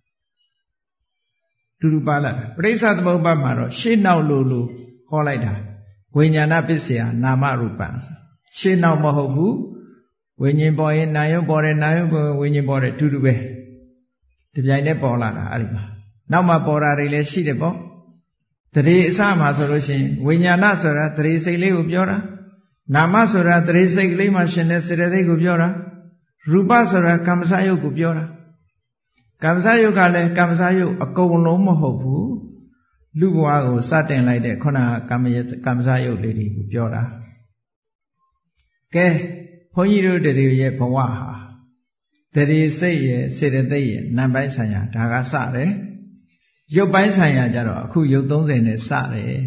တူတူပါလာပရိစ္ဆသမုပ္ပါမှာတော့ရှေ့နောက်လို့လို့ဟောလိုက်တာဝိညာဏပစ္စယနာမရူပံရှေ့နောက်မဟုတ်ဘူးဝိညာဉ်ပေါ်ရင်နာယုတ်ပေါ်တယ်နာယုတ်ပေါ်ဝိညာဉ်ပေါ်တယ်တူတူပဲတပြိုင်တည်းပေါ်လာတာအဲ့ဒီမှာနောက်မှပေါ်တာတွေလည်းရှိတယ်ပေါ့တရေအစမှာဆိုလို့ရှိရင်ဝိညာဏဆိုတာတရေစိတ်လေးကိုပြောတာနာမဆိုတာတရေစိတ်ကလေးမှာရှင်တဲ့စေတသိက်ကိုပြောတာရူပဆိုတာကမ္မစယုတ်ကိုပြောတာကမ္မစယုတ်ကလည်းကမ္မစယုတ်အကုန်လုံးမဟုတ်ဘူးလူဘဝကိုစတင်လိုက်တဲ့ခုနကကမ္မယကမ္မစယုတ်လေးတွေကိုပြောတာကဲဘုန်းကြီးတို့တရေရဲ့ဘဝဟာတရေစိတ်ရဲ့စေတသိက်ရဲ့နာမ်ပိုင်းဆိုင်ရာဒါကစတယ်ရုပ်ပိုင်းဆိုင်ရာကြတော့အခုရုပ်သုံးဆယ်နဲ့စတယ်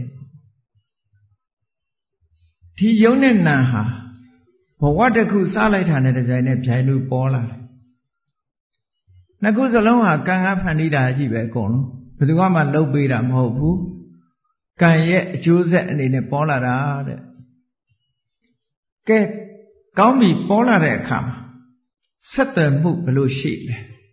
ဒီယုံနဲ့နာမ်ဟာဘဝတစ်ခုစလိုက်တာနဲ့တပြိုင်နက်ပြိုင်လို့ပေါ်လာတယ်နှစ်ခုစလုံးဟာကံကဖန်တီးတာကြီးပဲအကုန်လုံးဘယ်သူမှလှုပ်ပေးတာမဟုတ်ဘူးကံရဲ့အကျိုးဆက်အနေနဲ့ပေါ်လာတာတဲ့ကဲကောင်းပြီပေါ်လာတဲ့အခါမှာဆက်သွယ်မှုဘယ်လိုရှိလဲ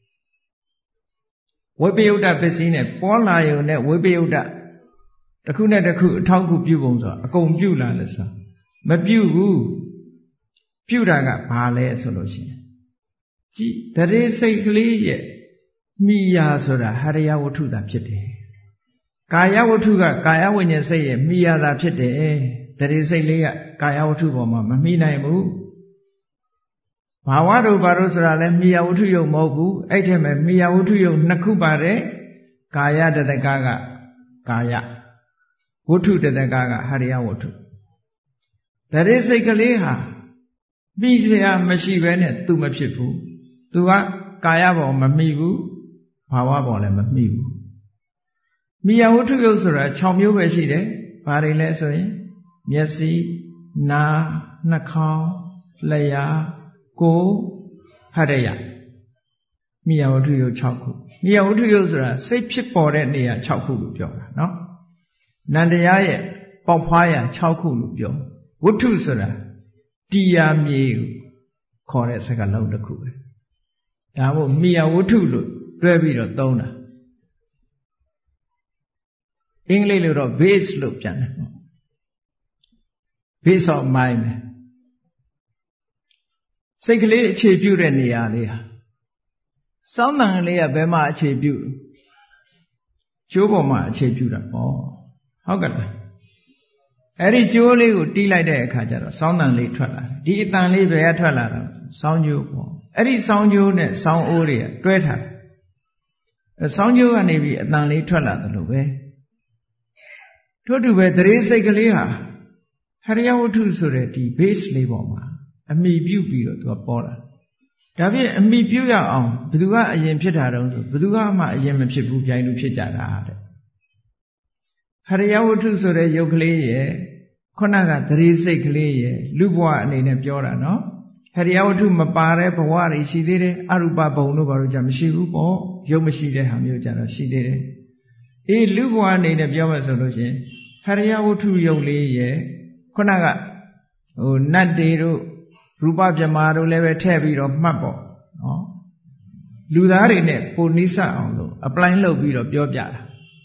ဝိပယုတ္တပစ္စည်းနဲ့ပေါ်လာရုံနဲ့ဝိပယုတ္တတစ်ခုနဲ့တစ်ခုအထောက်အကူပြုပုံဆိုအကုန်ပြုလာလဲဆိုမပြုဘူးပြုတာကဘာလဲဆိုလို့ရှိရင်ကြည်တရေစိတ်ကလေးရဲ့မိယာဆိုတာဟရိယဝတ္ထုသာဖြစ်တယ်ကာယဝတ္ထုကကာယဝိညာဉ်စိတ်ရဲ့မိယာသာဖြစ်တယ်တရေစိတ်လေးကကာယဝတ္ထုပေါ်မှာမမိနိုင်ဘူးဘာဝတို့ဘာတို့ဆိုတာလဲမိယာဝတ္ထုယုတ်မဟုတ်ဘူးအဲ့ထက်မဲ့မိယာဝတ္ထုယုတ်နှစ်ခုပါတယ်ကာယတတကကကာယဝတ္ထုတတကကဟရိယဝတ္ထုတရေစိတ်ကလေးဟာပြီးစရာမရှိဘဲနဲ့သူမဖြစ်ဘူးသူကကာယပေါ်မမိဘူးဘာဝပေါ်လည်းမမိဘူးမိယာဝတ္ထုယုတ်ဆိုတာ၆မျိုးပဲရှိတယ်ဘာတွေလဲဆိုရင်မျက်စိနားနှာခေါင်းလျှာကိုယ်ဟရိယမိယာဝတ္ထုယုတ်၆ခုမိယာဝတ္ထုယုတ်ဆိုတာစိတ်ဖြစ်ပေါ်တဲ့နေရာ၆ခုလို့ပြောတာနော်နန္တရားရဲ့ပေါက်ဖွားရာ၆ခုလို့ပြောဝတ္ထုဆိုတာတရားမြေကိုခေါ်တဲ့စကားလုံးတစ်ခုပဲဒါမို့မိယာဝတ္ထုလို့တွဲပြီးတော့သုံးတာအင်္ဂလိပ်လိုတော့ base လို့ပြန်တယ် base of mind ပဲစိတ်ကလေးအခြေပြုတဲ့နေရာလေးဟာစောင်းတန်ကလေးကဘယ်မှာအခြေပြုကျိုးပေါ်မှာအခြေပြုတာပေါ့ဟုတ်ကဲ့လားအဲ့ဒီကျိုးလေးကိုတီးလိုက်တဲ့အခါကျတော့စောင်းတန်လေးထွက်လာတယ်ဒီအတန်လေးဘယ်ကထွက်လာတော့စောင်းကျိုးပေါ့အဲ့ဒီစောင်းကျိုးနဲ့စောင်းအိုးတွေကတွဲထားတယ်စောင်းကျိုးကနေပြီးအတန်လေးထွက်လာတယ်လို့ပဲထို့တူပဲတရေစိတ်ကလေးဟာဟရိယဝတ္ထုဆိုတဲ့ဒီ base လေးပေါ်မှာအမိပြုပြီးတော့သူကပေါ်လာဒါဖြင့်အမိပြုရအောင်ဘယ်သူကအရင်ဖြစ်တာတုံးဆိုဘယ်သူကမှအရင်မဖြစ်ဘူးပြိုင်လို့ဖြစ်ကြတာတဲ့ဟရိယဝတ္ထုဆိုတဲ့ယုတ်ကလေးရဲ့ခုနကတရေစိတ်ကလေးရဲ့လူဘဝအနေနဲ့ပြောတာနော်ဟရိယဝတ္ထုမပါတဲ့ဘဝတွေရှိသေးတယ်အရူပဘုံတို့ဘာလို့ကြမရှိဘူးပေါ့ယုတ်မရှိတဲ့ဟာမျိုးကြတော့ရှိသေးတယ်အေးလူဘဝအနေနဲ့ပြောမှဆိုလို့ရှိရင်ဟရိယဝတ္ထုယုတ်လေးရဲ့ခုနကဟိုနတ်တွေတို့ရူပပြမာတို့လည်းပဲထည့်ပြီးတော့မှတ်ပေါ့နော်လူသားတွေနဲ့ပိုနိစ္စအောင်လို့ apply လုပ်ပြီးတော့ပြောပြတာ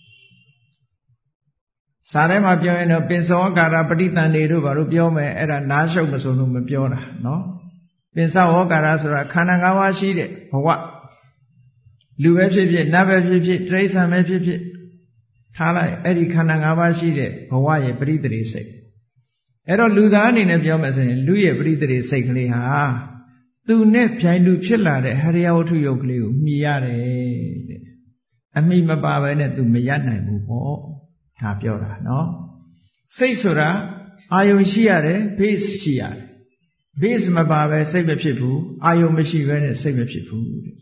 စာထဲမှာပြောရင်တော့ပင်စောကာရပဋိသန္ဓေတို့ဘာလို့ပြောမယ်အဲ့ဒါနားရှုပ်မစုံလို့မပြောတာနော်ပင်စောဟောကာရဆိုတာခန္ဓာ၅ပါးရှိတဲ့ဘဝလူပဲဖြစ်ဖြစ်နတ်ပဲဖြစ်ဖြစ်တိရစ္ဆာန်ပဲဖြစ်ဖြစ်ထားလိုက်အဲ့ဒီခန္ဓာ၅ပါးရှိတဲ့ဘဝရဲ့ပရိသေရိစိတ်အဲ့တော့လူသားအနေနဲ့ပြောမယ်ဆိုရင်လူရဲ့ပရိသေရိစိတ်ကလေးဟာသူနဲ့ပြိုင်တူဖြစ်လာတဲ့ဟရိယဝတ္ထုယုတ်ကလေးကိုမြည်ရတယ်တဲ့အမိမပါဘဲနဲ့သူမရနိုင်ဘူးပေါ့ဒါပြောတာနော်စိတ်ဆိုတာအာယုံရှိရတယ် base ရှိရတယ် base မပါဘဲစိတ်မဖြစ်ဘူးအာယုံမရှိဘဲနဲ့စိတ်မဖြစ်ဘူးတဲ့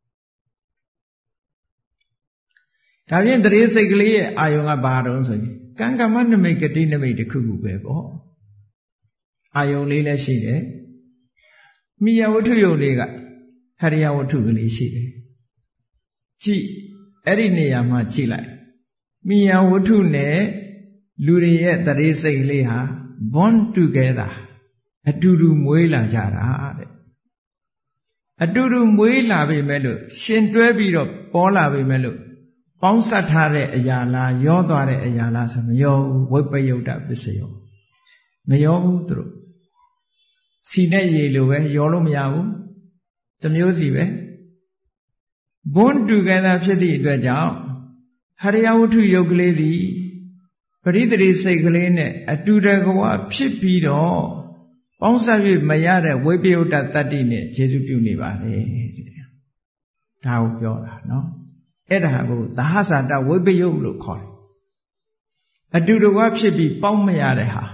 ဒါဖြင့်တရေစိတ်ကလေးရဲ့အာယုံကဘာတုံးဆိုရင်ကံကမ္မနမိတ်ကတိနမိတ်တစ်ခုခုပဲပေါ့အာယုံလေးလည်းရှိတယ်မိယာဝတ္ထုယုတ်လေးကဟရိယဝတ္ထုကလေးရှိတယ်ကြည့်အဲ့ဒီနေရာမှာကြည့်လိုက်မိယာဝတ္ထုနဲ့လူတွေရဲ့တရေစိတ်လေးဟာ bond together အတူတူမွေးလာကြတာတဲ့အတူတူမွေးလာပြီမဲ့လို့ရှင်တွဲပြီးတော့ပေါ်လာပြီမဲ့လို့ပေါင်းစပ်ထားတဲ့အရာလားရောသွားတဲ့အရာလားဆိုမရောဘူးဝိပယုတ်တပစ္စယောမရောဘူးသူတို့စီနဲ့ရေလိုပဲရောလို့မရဘူးတစ်မျိုးစီပဲဘွန်းတူကဲတာဖြစ်သည့်အတွက်ကြောင့်ဟရိယဝတ္ထုယုတ်ကလေးသည်ပရိသေရိစိတ်ကလေးနဲ့အတူတကွာဖြစ်ပြီးတော့ပေါင်းစပ်၍မရတဲ့ဝိပယုတ်တတတ္တိနဲ့ခြေစုပြုနေပါလေဒါကိုပြောတာနော်အဲ့ဒါကိုသဟဇာတဝိပယုတ်လို့ခေါ်တယ်အတူတကွာဖြစ်ပြီးပေါင်းမရတဲ့ဟာ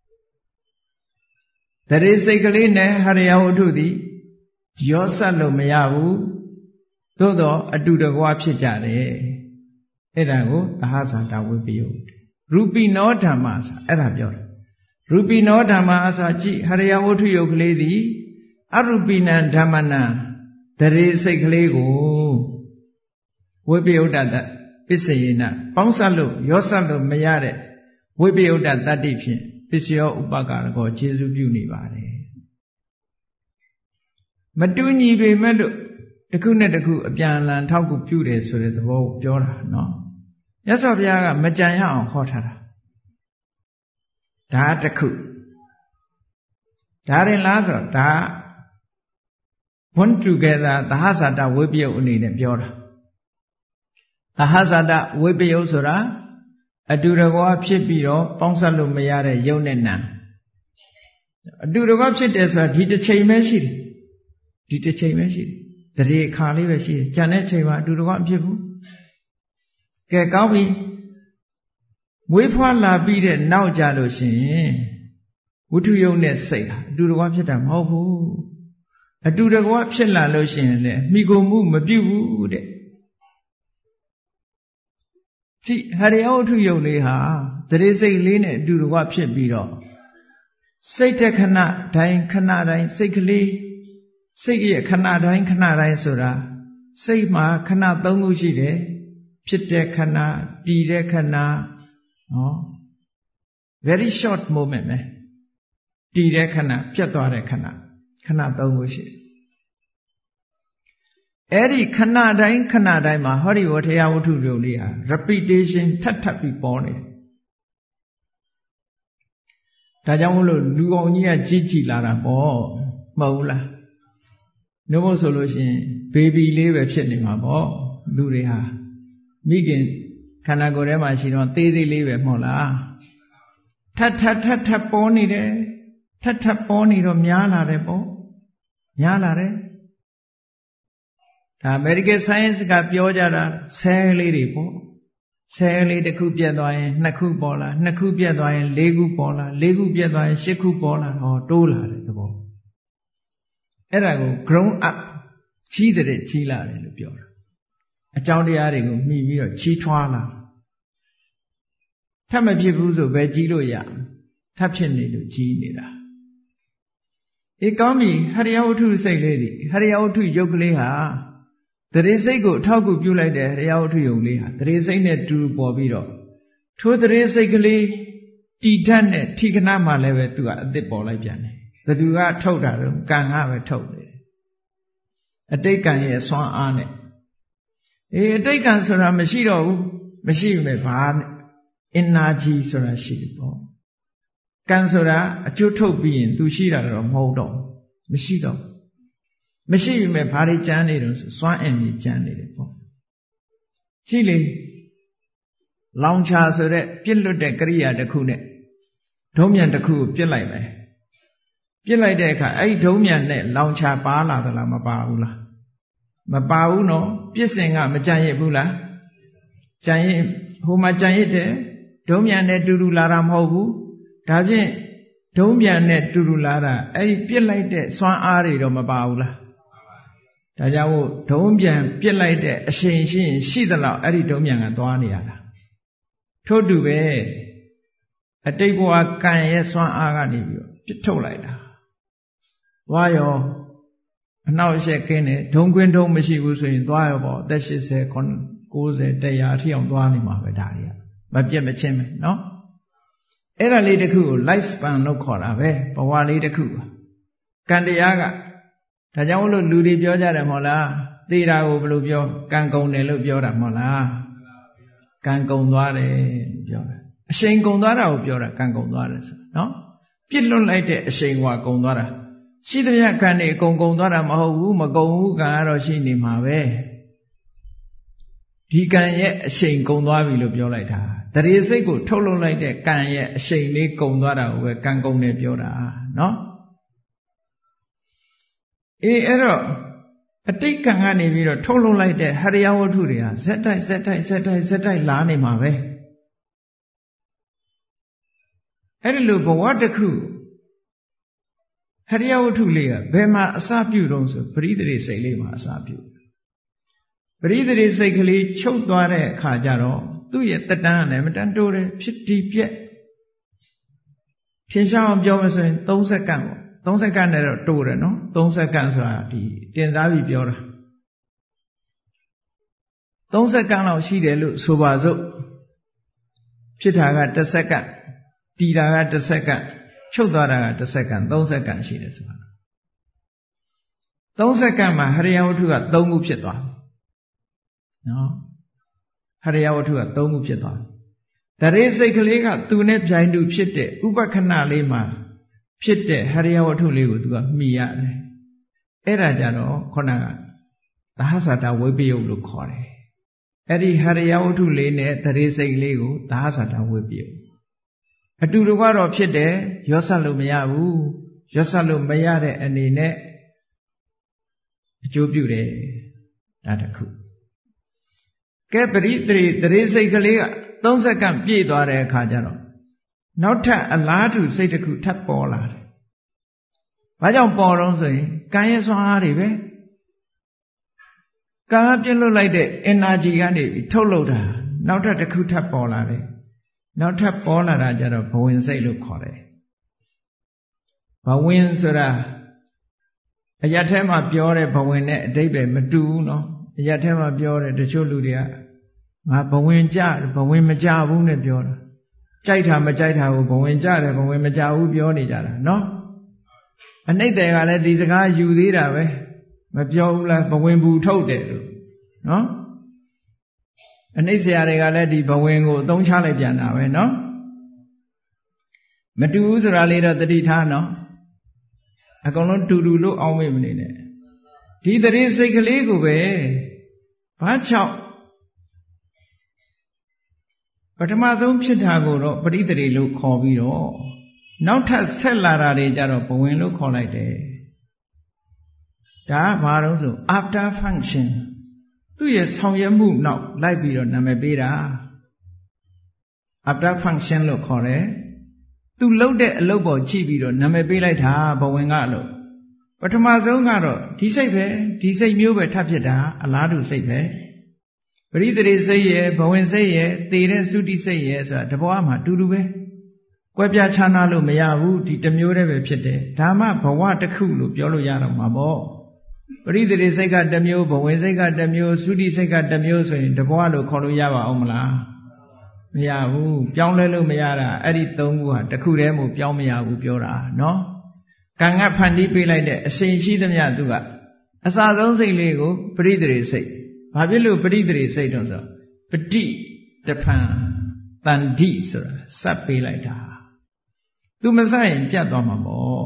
တရေစိတ်ကလေးနဲ့ဟရိယဝတ္ထုသည်ရောဆက်လို့မရဘူးသို့တော့အတူတကွာဖြစ်ကြတယ်အဲ့ဒါကိုသဟဇာတဝိပယုတ်ရူပိနောဓမ္မဆိုအဲ့ဒါပြောတယ်ရူပိနောဓမ္မအစာကြည့်ဟရိယဝတ္ထုယုတ်ကလေးသည်အရူပိနံဓမ္မနံတရေစိတ်ကလေးကိုဝိပယုတ်တပစ္စယေနပေါင်းစပ်လို့ရောစပ်လို့မရတဲ့ဝိပယုတ်တတတ္တိဖြင့်ပစ္စယောဥပကာရကောခြေစုပြုနေပါတယ်မတူညီပေမဲ့လို့တစ်ခုနဲ့တစ်ခုအပြန်အလှန်ထောက်ကူပြုတယ်ဆိုတဲ့သဘောကိုပြောတာနော်မြတ်စွာဘုရားကမကြံရအောင်ဟောထားတာဒါတစ်ခုဒါရင်လားဆိုတော့ဒါ one together သဟဇာတဝိပယုတ်အနေနဲ့ပြောတာသဟဇာတဝိပယုတ်ဆိုတာအတူတကွဖြစ်ပြီးတော့ပေါင်းစပ်လို့မရတဲ့ယုတ်နဲ့နာအတူတကွဖြစ်တယ်ဆိုတာဒီတစ်ချိန်ပဲရှိတယ်ဒီတစ်ချိန်ပဲရှိတယ်တရေခါလေးပဲရှိတယ်ကြံတဲ့ချိန်မှာအတူတကွမဖြစ်ဘူးကဲကောင်းပြီမွေးဖွားလာပြီးတဲ့နောက်ကြလို့ရှိရင်ဝိတုယုတ်နဲ့စိတ်ဟာအတူတကွဖြစ်တာမဟုတ်ဘူးအတူတကွဖြစ်လာလို့ရှိရင်လည်းမိကိုမှုမပြုတ်ဘူးတဲ့ကြည့်ဟရိယဝတ္ထုယုတ်လေးဟာတရေစိတ်လေးနဲ့အတူတကွဖြစ်ပြီးတော့စိတ်တဲ့ခဏတိုင်းခဏတိုင်းစိတ်ကလေးစိတ်ရဲ့ခဏတိုင်းခဏတိုင်းဆိုတာစိတ်မှာခဏသုံးခုရှိတယ်ဖြစ်တဲ့ခဏတည်တဲ့ခဏနော် very short moment ပဲတည်တဲ့ခဏပြတ်သွားတဲ့ခဏခဏသုံးခုရှိတယ်အဲ့ဒီခဏတိုင်းခဏတိုင်းမှာဟောဒီဝထေယဝတ္ထုယုတ်လေးဟာ repetition ထပ်ထပ်ပြီးပေါ်နေတယ်ဒါကြောင့်မို့လို့လူအောင်ကြီးကကြီးကြည်လာတာပေါ့မဟုတ်ဘူးလားနှုတ်မို့ဆိုလို့ရှိရင်ဘေဘီလေးပဲဖြစ်နေမှာပေါ့လူတွေဟာမိခင်ခန္ဓာကိုယ်ထဲမှာရှိတော့သေးသေးလေးပဲမဟုတ်လားထပ်ထပ်ထပ်ထပ်ပေါ်နေတယ်ထပ်ထပ်ပေါ်နေတော့များလာတယ်ပေါ့များလာတယ်ဒါ medical science ကပြောကြတာ cell လေးတွေပေါ့ cell လေးတစ်ခုပြတ်သွားရင်နှစ်ခုပေါ်လာနှစ်ခုပြတ်သွားရင်လေးခုပေါ်လာလေးခုပြတ်သွားရင်ရှစ်ခုပေါ်လာဟောတိုးလာတယ်သဘောအဲ့ဒါကို grown up ကြီးတဲ့ကြီးလာတယ်လို့ပြောတာအကြောင်းတရားတွေကိုမှီပြီးတော့ကြီးထွားလာထပ်မဖြစ်ဘူးဆိုပဲကြီးလို့ရထပ်ဖြစ်နေလို့ကြီးနေတာအေးကောင်းပြီဟရိယဝတ္ထုစိတ်လေးတွေဟရိယဝတ္ထုယုတ်ကလေးဟာတရေစိတ်ကိုအထောက်အကူပြုလိုက်တဲ့ဟရိယဝတ္ထုယုတ်လေးဟာတရေစိတ်နဲ့တူပေါ်ပြီးတော့ထိုတရေစိတ်ကလေးတည်တတ်တဲ့ထိခဏမှလည်းပဲသူကအသစ်ပေါ်လိုက်ပြန်တယ်ဘယ်သူကထုတ်တာတော့ကံကပဲထုတ်နေတယ်အတိတ်ကံရဲ့ဆွမ်းအားနဲ့အေးအတိတ်ကံဆိုတာမရှိတော့ဘူးမရှိမယ်ဘာ energy ဆိုတာရှိတယ်ပေါ့ကံဆိုတာအကျိုးထုတ်ပြီးရင်သူရှိတာတော့မဟုတ်တော့မရှိတော့မရှိပြီမဲ့ဘာတွေကြမ်းနေတော့ဆိုစွမ်းအင်ကြီးကြမ်းနေတယ်ပေါ့ကြည့်လေလောင်ချာဆိုတဲ့ပြစ်လွတ်တဲ့ကရိယာတစ်ခုနဲ့ဒုံးမြန်တစ်ခုကိုပြစ်လိုက်မယ်ပြစ်လိုက်တဲ့အခါအဲ့ဒီဒုံးမြန်နဲ့လောင်ချာပါလာသလားမပါဘူးလားမပါဘူးနော်ပြစ်စင်ကမကြံရစ်ဘူးလားကြံရစ်ဟိုမှာကြံရစ်တယ်ဒုံးမြန်နဲ့တူတူလာတာမဟုတ်ဘူးဒါဖြင့်ဒုံးပြန်နဲ့တူတူလာတာအဲ့ဒီပြစ်လိုက်တဲ့စွမ်းအားတွေတော့မပါဘူးလားဒါကြောင့်မို့ဒုံးပြန်ပြစ်လိုက်တဲ့အရှိန်ရှိရင်ရှိသလောက်အဲ့ဒီဒုံးပြန်ကသွားနေရတာထို့တူပဲအတိတ်ဘဝကံရဲ့စွမ်းအားကနေပြီးတော့ပြစ်ထုတ်လိုက်တာသွားရောအနောက်အရှက်ကင်းတယ်ဒုံခွင်းဒုံမရှိဘူးဆိုရင်သွားရောပေါ့အသက်၈၀ ၉၀ ၁၀၀အထိအောင်သွားနေမှာပဲဒါတွေကမပြတ်မချင်းပဲเนาะအဲ့ဒါလေးတစ်ခုကို life span လို့ခေါ်တာပဲဘဝလေးတစ်ခုကံတရားကဒါကြောင့်လို့လူတွေပြောကြတယ်မဟုတ်လားသေတာကိုဘယ်လိုပြောကံကုန်တယ်လို့ပြောတာမဟုတ်လားကံကုန်သွားတယ်လို့ပြောတာအရှိန်ကုန်သွားတာကိုပြောတာကံကုန်သွားတယ်ဆိုနော်ပြစ်လွတ်လိုက်တဲ့အရှိန်ကကုန်သွားတာရှိသမျှကံတွေအကုန်ကုန်သွားတာမဟုတ်ဘူးမကုန်ဘူးကံကတော့ရှိနေမှာပဲဒီကံရဲ့အရှိန်ကုန်သွားပြီလို့ပြောလိုက်တာတရေစိတ်ကိုထုတ်လုပ်လိုက်တဲ့ကံရဲ့အရှိန်လေးကုန်သွားတာကိုပဲကံကုန်တယ်ပြောတာနော်အေးအဲ့တော့အတိတ်ကံကနေပြီးတော့ထုတ်လုပ်လိုက်တဲ့ဟရိယဝတ္ထုတွေဟာဇက်တိုက်ဇက်တိုက်ဇက်တိုက်ဇက်တိုက်လာနေမှာပဲအဲ့ဒီလိုဘဝတစ်ခုဟရိယဝတ္ထုလေးကဘယ်မှာအစပြုတော့ဆိုပရိသေရိစိတ်လေးမှာအစပြုပရိသေရိစိတ်ကလေးချုပ်သွားတဲ့အခါကျတော့သူ့ရဲ့တတန်းနဲ့မတန်းတိုးတယ်ဖြစ်တည်ပြက်ထင်ရှားအောင်ပြောမဆိုရင်သုံးစက္ကန့်ပေါ့သုံးစက္ကန့်နဲ့တော့တိုးတယ်နော်သုံးစက္ကန့်ဆိုတာဒီတင်စားပြီးပြောတာသုံးစက္ကန့်လောက်ရှိတယ်လို့ဆိုပါစို့ဖြစ်တာကတစ်စက္ကန့်တည်တာကတစ်စက္ကန့်ချုပ်သွားတာကတစ်စက္ကန့်သုံးစက္ကန့်ရှိတယ်ဆိုတာသုံးစက္ကန့်မှာဟရိယဝတ္ထုကသုံးခုဖြစ်သွားနော်ဟရိယဝတ္ထုကသုံးခုဖြစ်သွားတရေစိတ်ကလေးကသူနဲ့ပြိုင်တူဖြစ်တဲ့ဥပက္ခဏလေးမှာဖြစ်တဲ့ဟရိယဝတ္ထုလေးကိုသူကမှီရတယ်အဲ့ဒါကြတော့ခေါဏကသဟဇာတဝိပယုတ်လို့ခေါ်တယ်အဲ့ဒီဟရိယဝတ္ထုလေးနဲ့တရေစိတ်လေးကိုသဟဇာတဝိပယုတ်အတူတူကတော့ဖြစ်တယ်ရောဆက်လို့မရဘူးရောဆက်လို့မရတဲ့အနေနဲ့အကျိုးပြုတယ်ဒါတစ်ခုကဲပရိသေတရေစိတ်ကလေးကသုံးစက္ကန့်ပြည့်သွားတဲ့အခါကျတော့နောက်ထပ်အလားတူစိတ်တစ်ခုထပ်ပေါ်လာတယ်ဘာကြောင့်ပေါ်တော့ဆိုရင်ကံရဲ့စွမ်းအားတွေပဲကံပြည့်လွတ်လိုက်တဲ့ energy ကနေထုတ်လုပ်တာနောက်ထပ်တစ်ခုထပ်ပေါ်လာတယ်နောက်ထပ်ပေါ်လာတာကျတော့ဘဝင်စိတ်လို့ခေါ်တယ်ဘဝင်ဆိုတာအရထဲမှာပြောတဲ့ဘဝင်နဲ့အတိတ်ပဲမတူဘူးနော်အရထဲမှာပြောတဲ့တချို့လူတွေကငါဘဝင်ကြဘဝင်မကြဘူးနဲ့ပြောတာကြိုက်တာမကြိုက်တာကိုဘဝင်ကြတယ်ဘဝင်မကြဘူးပြောနေကြတာနော်အနှိမ့်တယ်ကလည်းဒီစကားယူသေးတာပဲမပြောဘူးလားဘဝင်ဘူးထုတ်တယ်လို့နော်အနှိမ့်ဆရာတွေကလည်းဒီဘဝင်ကိုအသုံးချလိုက်ပြန်တာပဲနော်မတူဘူးဆိုတာလေးတော့တတိထားနော်အကုန်လုံးတူတူလို့အောင်းမေ့မနေနဲ့ဒီတရေစိတ်ကလေးကိုပဲဘာကြောင့်ပထမဆုံးဖြစ်တာကိုတော့ပရိသေရေလို့ခေါ်ပြီးတော့နောက်ထပ်ဆက်လာတာတွေကြတော့ဘဝင်လို့ခေါ်လိုက်တယ်ဒါကဘာလို့ဆို after function သူ့ရဲ့ဆောင်ရွက်မှုနောက်လိုက်ပြီးတော့နာမည်ပေးတာ after function လို့ခေါ်တယ်သူလုပ်တဲ့အလုပ်ပေါ်ကြည့်ပြီးတော့နာမည်ပေးလိုက်တာဘဝင်ကလို့ပထမဆုံးကတော့ဒီစိတ်ပဲဒီစိတ်မျိုးပဲထပ်ဖြစ်တာအလားတူစိတ်ပဲပရိသေရေစိတ်ရဲ့ဘဝင်စိတ်ရဲ့သေတဲ့သုတိစိတ်ရဲ့ဆိုတာတဘဝမှာတူတူပဲကွဲပြားခြားနားလို့မရဘူးဒီတစ်မျိုးတည်းပဲဖြစ်တယ်ဒါမှဘဝတစ်ခုလို့ပြောလို့ရတော့မှာပေါ့ပရိသေရေစိတ်ကတစ်မျိုးဘဝင်စိတ်ကတစ်မျိုးသုတိစိတ်ကတစ်မျိုးဆိုရင်တဘဝလို့ခေါ်လို့ရပါအောင်မလားမရဘူးပြောင်းလဲလို့မရတာအဲ့ဒီသုံးခုဟာတစ်ခုတည်းမို့ပြောင်းမရဘူးပြောတာနော်ကံကဖန်တီးပေးလိုက်တဲ့အရှင်ရှိသမျှသူကအစဆုံးစိတ်လေးကိုပရိသေရေစိတ်ဘာဖြစ်လို့ပရိသေရေစိတ်တော့ဆိုပฏิတဖန်တန်ဓိဆိုတာစပ်ပေးလိုက်တာသူမစရင်ပြတ်သွားမှာပေါ့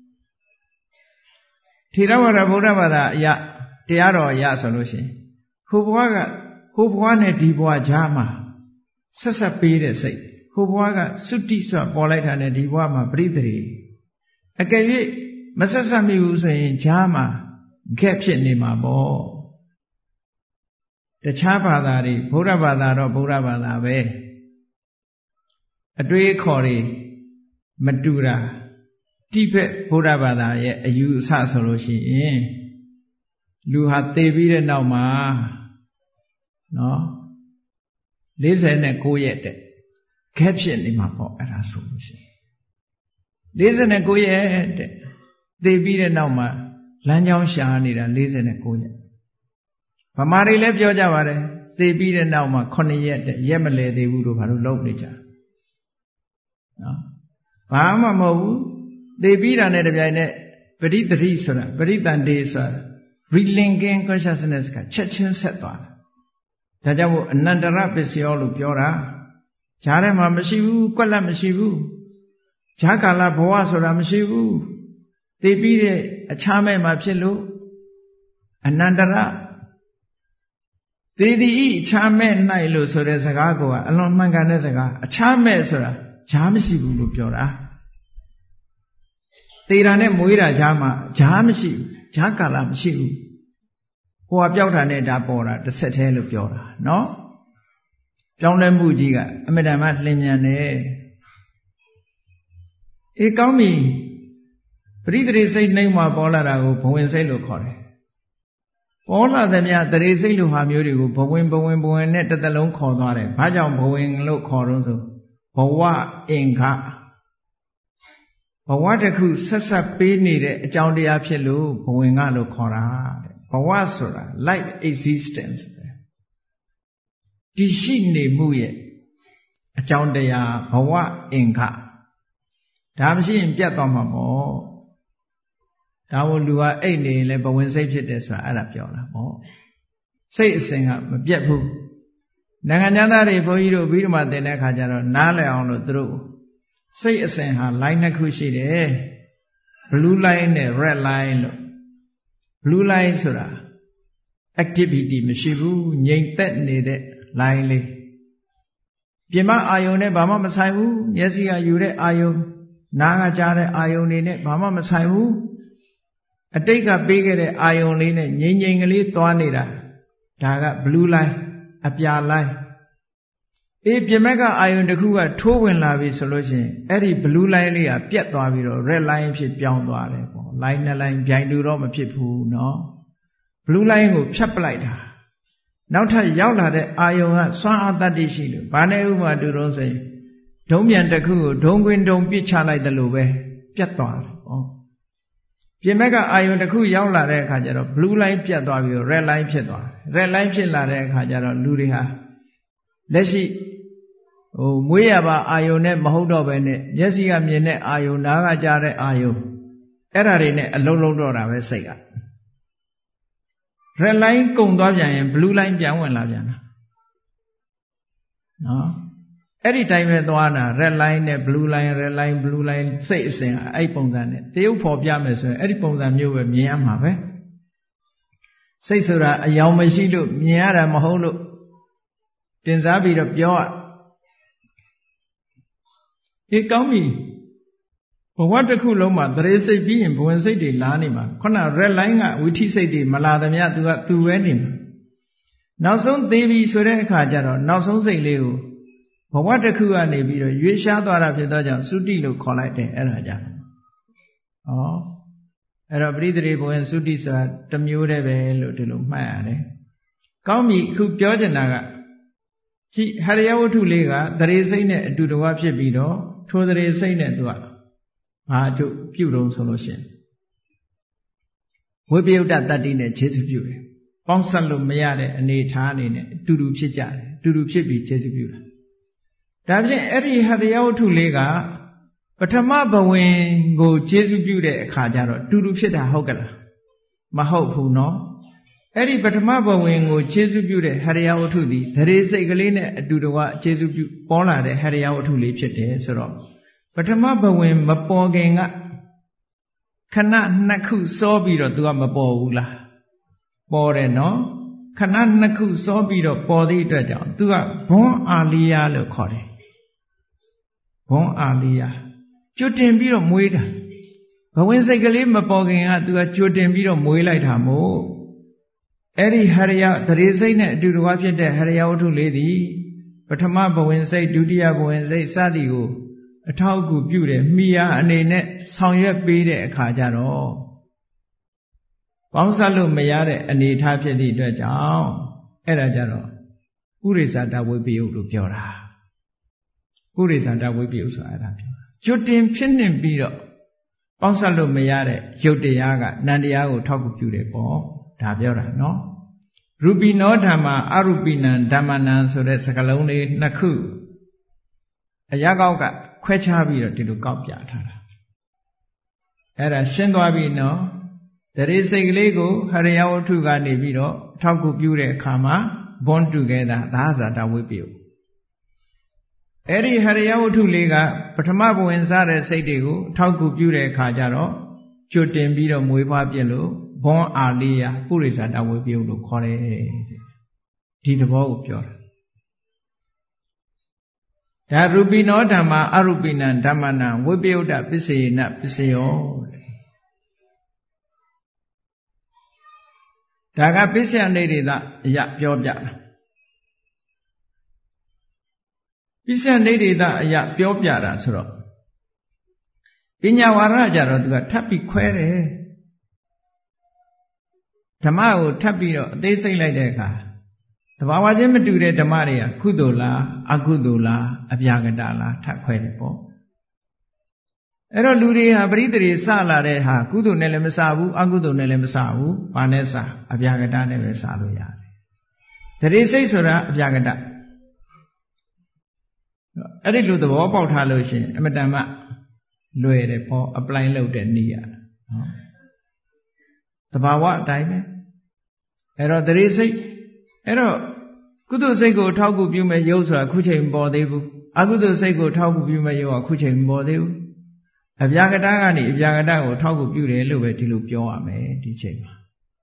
ထေရဝါဒဗုဒ္ဓဘာသာအရာတရားတော်အရာဆိုလို့ရှိရင်ဟိုဘဝကဟိုဘဝနဲ့ဒီဘဝကြားမှာဆက်ဆက်ပေးတဲ့စိတ်ဟိုဘဝကသုတိဆိုတာပေါ်လိုက်တာနဲ့ဒီဘဝမှာပရိသေရေအကယ်၍မဆက်ဆက်မိဘူးဆိုရင်ကြားမှာဂက်ဖြစ်နေမှာပေါ့တခြားဘာသာတွေဗုဒ္ဓဘာသာတော့ဗုဒ္ဓဘာသာပဲအတွေးခေါ်တွေမတူတာတိဘက်ဗုဒ္ဓဘာသာရဲ့အယူအဆဆိုလို့ရှိရင်လူဟာသေပြီးတဲ့နောက်မှာနော်၄၉ရက်တဲ့ဂက်ဖြစ်နေမှာပေါ့အဲ့ဒါဆိုလို့ရှိရင်၄၉ရက်တဲ့သေပြီးတဲ့နောက်မှာလမ်းကြောင်းရှာနေတာ၄၉ရက်ဗမာတွေလည်းပြောကြပါတယ်သေပြီးတဲ့နောက်မှာခုနှစ်ရက်တဲ့ရက်မလဲသေးဘူးတို့ဘာလို့လုပ်နေကြနော်ဘာမှမဟုတ်ဘူးသေပြီးတာနဲ့တပြိုင်နက်ပရိသတိဆိုတာပရိသန္တေဆိုတာ relinking consciousness ကချက်ချင်းဆက်သွားတာဒါကြောင့်မို့အနန္တရပစ္စယောလို့ပြောတာဈာထဲမှာမရှိဘူးကွက်လက်မရှိဘူးဈာကာလဘဝဆိုတာမရှိဘူးသေပြီးတဲ့အခြားမဲ့မှာဖြစ်လို့အနန္တရသေသည်ဤအခြားမဲ့၌လို့ဆိုတဲ့စကားကအလွန်မှန်ကန်တဲ့စကားအခြားမဲ့ဆိုတာဈာမရှိဘူးလို့ပြောတာသေတာနဲ့မွေးတာဈာမှာဈာမရှိဘူးဈာကာလမရှိဘူးဟိုကပြောက်တာနဲ့ဒါပေါ်တာတစ်ဆက်တည်းလို့ပြောတာနော်ပြောင်းလဲမှုကြီးကအမြဲတမ်းလျင်မြန်တယ်အေးကောင်းပြီပရိသေရေစိတ်နှိမ့်မှာပေါ်လာတာကိုဘဝင်စိတ်လို့ခေါ်တယ်ပေါ်လာတဲ့မြတ်တရေစိတ်လိုဟာမျိုးတွေကိုဘဝင်ဘဝင်ဘဝင်နဲ့တစ်သက်လုံးခေါ်သွားတယ်ဘာကြောင့်ဘဝင်လို့ခေါ်တော့ဆိုဘဝအင်္ဂဘဝတစ်ခုဆက်ဆက်ပေးနေတဲ့အကြောင်းတရားဖြစ်လို့ဘဝင်ကလို့ခေါ်တာတဲ့ဘဝဆိုတာ life existence ပဲတည်ရှိနေမှုရဲ့အကြောင်းတရားဘဝအင်္ဂဒါမရှိရင်ပြတ်သွားမှာပေါ့ဒါမို့လူကအိတ်နေရင်လည်းဘဝင်စိတ်ဖြစ်တယ်ဆိုတာအဲ့ဒါပြောတာပေါ့စိတ်အစဉ်ကမပြတ်ဘူးနိုင်ငံသားတွေဘုန်းကြီးတို့ပြီးတော့မှသင်တဲ့အခါကျတော့နားလည်အောင်လို့သူတို့စိတ်အစဉ်ဟာ line နှစ်ခုရှိတယ် blue line နဲ့ red line လို့ blue line ဆိုတာ activity မရှိဘူးငြိမ်သက်နေတဲ့ line လေးပြင်မအာယုံနဲ့ဘာမှမဆိုင်ဘူးမျက်စိကယူတဲ့အာယုံနားကကြားတဲ့အာယုံတွေနဲ့ဘာမှမဆိုင်ဘူးအတိတ်ကပေးခဲ့တဲ့အာယုံလေးနဲ့ငြိမ်ငြိမ်ကလေးသွားနေတာဒါက blue line အပြာ line အေးပြင်မကအာယုံတစ်ခုကထိုးဝင်လာပြီဆိုလို့ရှိရင်အဲ့ဒီ blue line လေးကပြတ်သွားပြီးတော့ red line ဖြစ်ပြောင်းသွားတယ်ပေါ့ line နှစ် line ပြိုင်တူတော့မဖြစ်ဘူးเนาะ blue line ကိုဖြတ်ပလိုက်တာနောက်ထပ်ရောက်လာတဲ့အာယုံကစွမ်းအားတတ္တိရှိလို့ဘာနဲ့ဥပမာတူတော့ဆိုရင်ဒုံးပြန်တစ်ခုကိုဒုံးကွင်းဒုံပစ်ချလိုက်တယ်လို့ပဲပြတ်သွားတယ်ပေါ့ပြင်ဘက်ကအာယုံတစ်ခုရောက်လာတဲ့အခါကျတော့ blue line ပြတ်သွားပြီးတော့ red line ဖြစ်သွားတယ် red line ဖြစ်လာတဲ့အခါကျတော့လူတွေဟာလက်ရှိဟိုမွေးရပါအာယုံနဲ့မဟုတ်တော့ပဲနဲ့မျက်စိကမြင်တဲ့အာယုံနားကကြားတဲ့အာယုံအဲ့ဒါတွေနဲ့အလုံးလုံးတော့တာပဲစိတ်က red line ကုန်သွားပြန်ရင် blue line ပြန်ဝင်လာပြန်တာနော်အဲ့ဒီတိုင်းပဲသွားတာ red line နဲ့ blue line red line blue line စိတ်အစဉ်အဲ့ပုံစံနဲ့တရုပ်ဖော်ပြမယ်ဆိုရင်အဲ့ဒီပုံစံမျိုးပဲမြင်ရမှာပဲစိတ်ဆိုတာအယောင်မရှိလို့မြင်ရတာမဟုတ်လို့တင်စားပြီးတော့ပြောရဒီကောင်းပြီဘဝတစ်ခုလုံးမှာသရေစိတ်ပြီးရင်ဘဝင်စိတ်တွေလာနေမှာခုန red line ကဝိထိစိတ်တွေမလာသမျှသူကသူပဲနေမှာနောက်ဆုံးသေးပြီဆိုတဲ့အခါကျတော့နောက်ဆုံးစိတ်လေးကိုဘဝတစ်ခုကနေပြီးတော့ရွေးရှားသွားတာဖြစ်သောကြောင့်သုတိလို့ခေါ်လိုက်တယ်အဲ့ဒါကြောင့်ဩအဲ့တော့ပရိသေဘဝင်သုတိဆိုတာတစ်မျိုးတည်းပဲလို့ဒီလိုမှတ်ရတယ်ကောင်းပြီအခုပြောချင်တာကကြည့်ဟရိယဝတ္ထုလေးကသရေစိတ်နဲ့အတူတကွဖြစ်ပြီးတော့ထိုသရေစိတ်နဲ့သူကဘာအကျိုးပြုတုံးဆိုလို့ရှိရင်ဝိပယုတ္တတတ္တိနဲ့ခြေစုပြုတယ်ပေါင်းဆက်လို့မရတဲ့အနေထားအနေနဲ့အတူတူဖြစ်ကြတယ်အတူတူဖြစ်ပြီးခြေစုပြုတာဒါဖြင့်အဲ့ဒီဟရိယဝတ္ထုလေးကပထမဘဝင်ကိုခြေစုပြုတဲ့အခါကျတော့တူတူဖြစ်တာဟုတ်ကလားမဟုတ်ဘူးเนาะအဲ့ဒီပထမဘဝင်ကိုခြေစုပြုတဲ့ဟရိယဝတ္ထုသည်သရေစိတ်ကလေးနဲ့အတူတကွခြေစုပြုပေါ်လာတဲ့ဟရိယဝတ္ထုလေးဖြစ်တယ်ဆိုတော့ပထမဘဝင်မပေါ်ခင်ကခဏနှစ်ခုစောပြီးတော့သူကမပေါ်ဘူးလားပေါ်တယ်နော်ခဏနှစ်ခုစောပြီးတော့ပေါ်သည့်အတွက်ကြောင့်သူကဘွန်းအာလီယာလို့ခေါ်တယ်ဘွန်းအာလီယာကျွတ်တင်ပြီးတော့မွေးတာဘဝင်စိတ်ကလေးမပေါ်ခင်ကသူကကျွတ်တင်ပြီးတော့မွေးလိုက်တာမို့အဲ့ဒီဟရိယသရေစိတ်နဲ့အတူတကွဖြစ်တဲ့ဟရိယဝတ္ထုလေးသည်ပထမဘဝင်စိတ်ဒုတိယဘဝင်စိတ်စသည်ကိုအထောက်အကူပြုတယ်မိယာအနေနဲ့ဆောင်ရွက်ပေးတဲ့အခါကျတော့ပေါင်းစပ်လို့မရတဲ့အနေထားဖြစ်သည့်အတွက်ကြောင့်အဲ့ဒါကြတော့ဥရိစ္ဆာတဝိပယုတ်လို့ပြောတာဥရိစ္ဆာတဝိပယုတ်ဆိုတာအဲ့ဒါပြောကျွတ်တင်ဖြစ်နေပြီးတော့ပေါင်းစပ်လို့မရတဲ့ရုပ်တရားကနန္တရားကိုထောက်ကူပြုတယ်ပေါ့ဒါပြောတာနော်ရူပိနောဓမ္မာအရူပိနံဓမ္မနံဆိုတဲ့စကားလုံးလေးနှစ်ခုအရာကောက်ကခွဲခြားပြီးတော့ဒီလိုကောက်ပြထားတာအဲ့ဒါရှင်းသွားပြီနော်တရေစိတ်ကလေးကိုဟရိယဝတ္ထုကနေပြီးတော့ထောက်ကူပြုတဲ့အခါမှာ born together သာဇာတဝိပယုတ်အဲ့ဒီဟရိယဝတ္ထုလေးကပထမဘဝင်စားတဲ့စိတ်တွေကိုထောက်ကူပြုတဲ့အခါကျတော့ကျွတ်တင်ပြီးတော့မွေးဖွားပြလို့ born အာလိယပုရိသတဝိပယုတ်လို့ခေါ်တယ်ဒီသဘောကိုပြောတာဒါရူပိနောဓမ္မာအရူပိနံဓမ္မနံဝိပယုတ္တပစ္စေနပစ္စယောဒါကပစ္စယနေရိသအရာပြောပြတာပစ္စယနေရိသအရာပြောပြတာဆိုတော့ပညာဝါဒကြတော့သူကထပ်ပြီးခွဲတယ်ဓမ္မကိုထပ်ပြီးတော့အသေးစိတ်လိုက်တဲ့အခါသဘာဝချင်းမတူတဲ့ဓမ္မတွေကကုသိုလ်လားအကုသိုလ်လားအပြာကတလားထပ်ခွဲတယ်ပေါ့အဲ့တော့လူတွေဟာပရိသေတွေစလာတဲ့ဟာကုသိုလ်နဲ့လည်းမစဘူးအကုသိုလ်နဲ့လည်းမစဘူးဘာနဲ့စအပြာကတနဲ့ပဲစလို့ရတယ်တရေစိတ်ဆိုတာအပြာကတအဲ့ဒီလိုသဘောပေါက်ထားလို့ရှိရင်အမတန်မှလွယ်တယ်ပေါ့ apply လုပ်တဲ့နည်းရနော်သဘာဝအတိုင်းပဲအဲ့တော့တရေစိတ်အဲ့တော့ကုသိုလ်စိတ်ကိုထောက်ကူပြုမဲ့ရုပ်ဆိုတာခုချိန်မပေါ်သေးဘူးအကုသိုလ်စိတ်ကိုထောက်ကူပြုမဲ့ရုပ်ကခုချိန်မပေါ်သေးဘူးအဗျာကတကနေအဗျာကတကိုထောက်ကူပြုတယ်လို့ပဲဒီလိုပြောရမယ်ဒီချိန်မှာ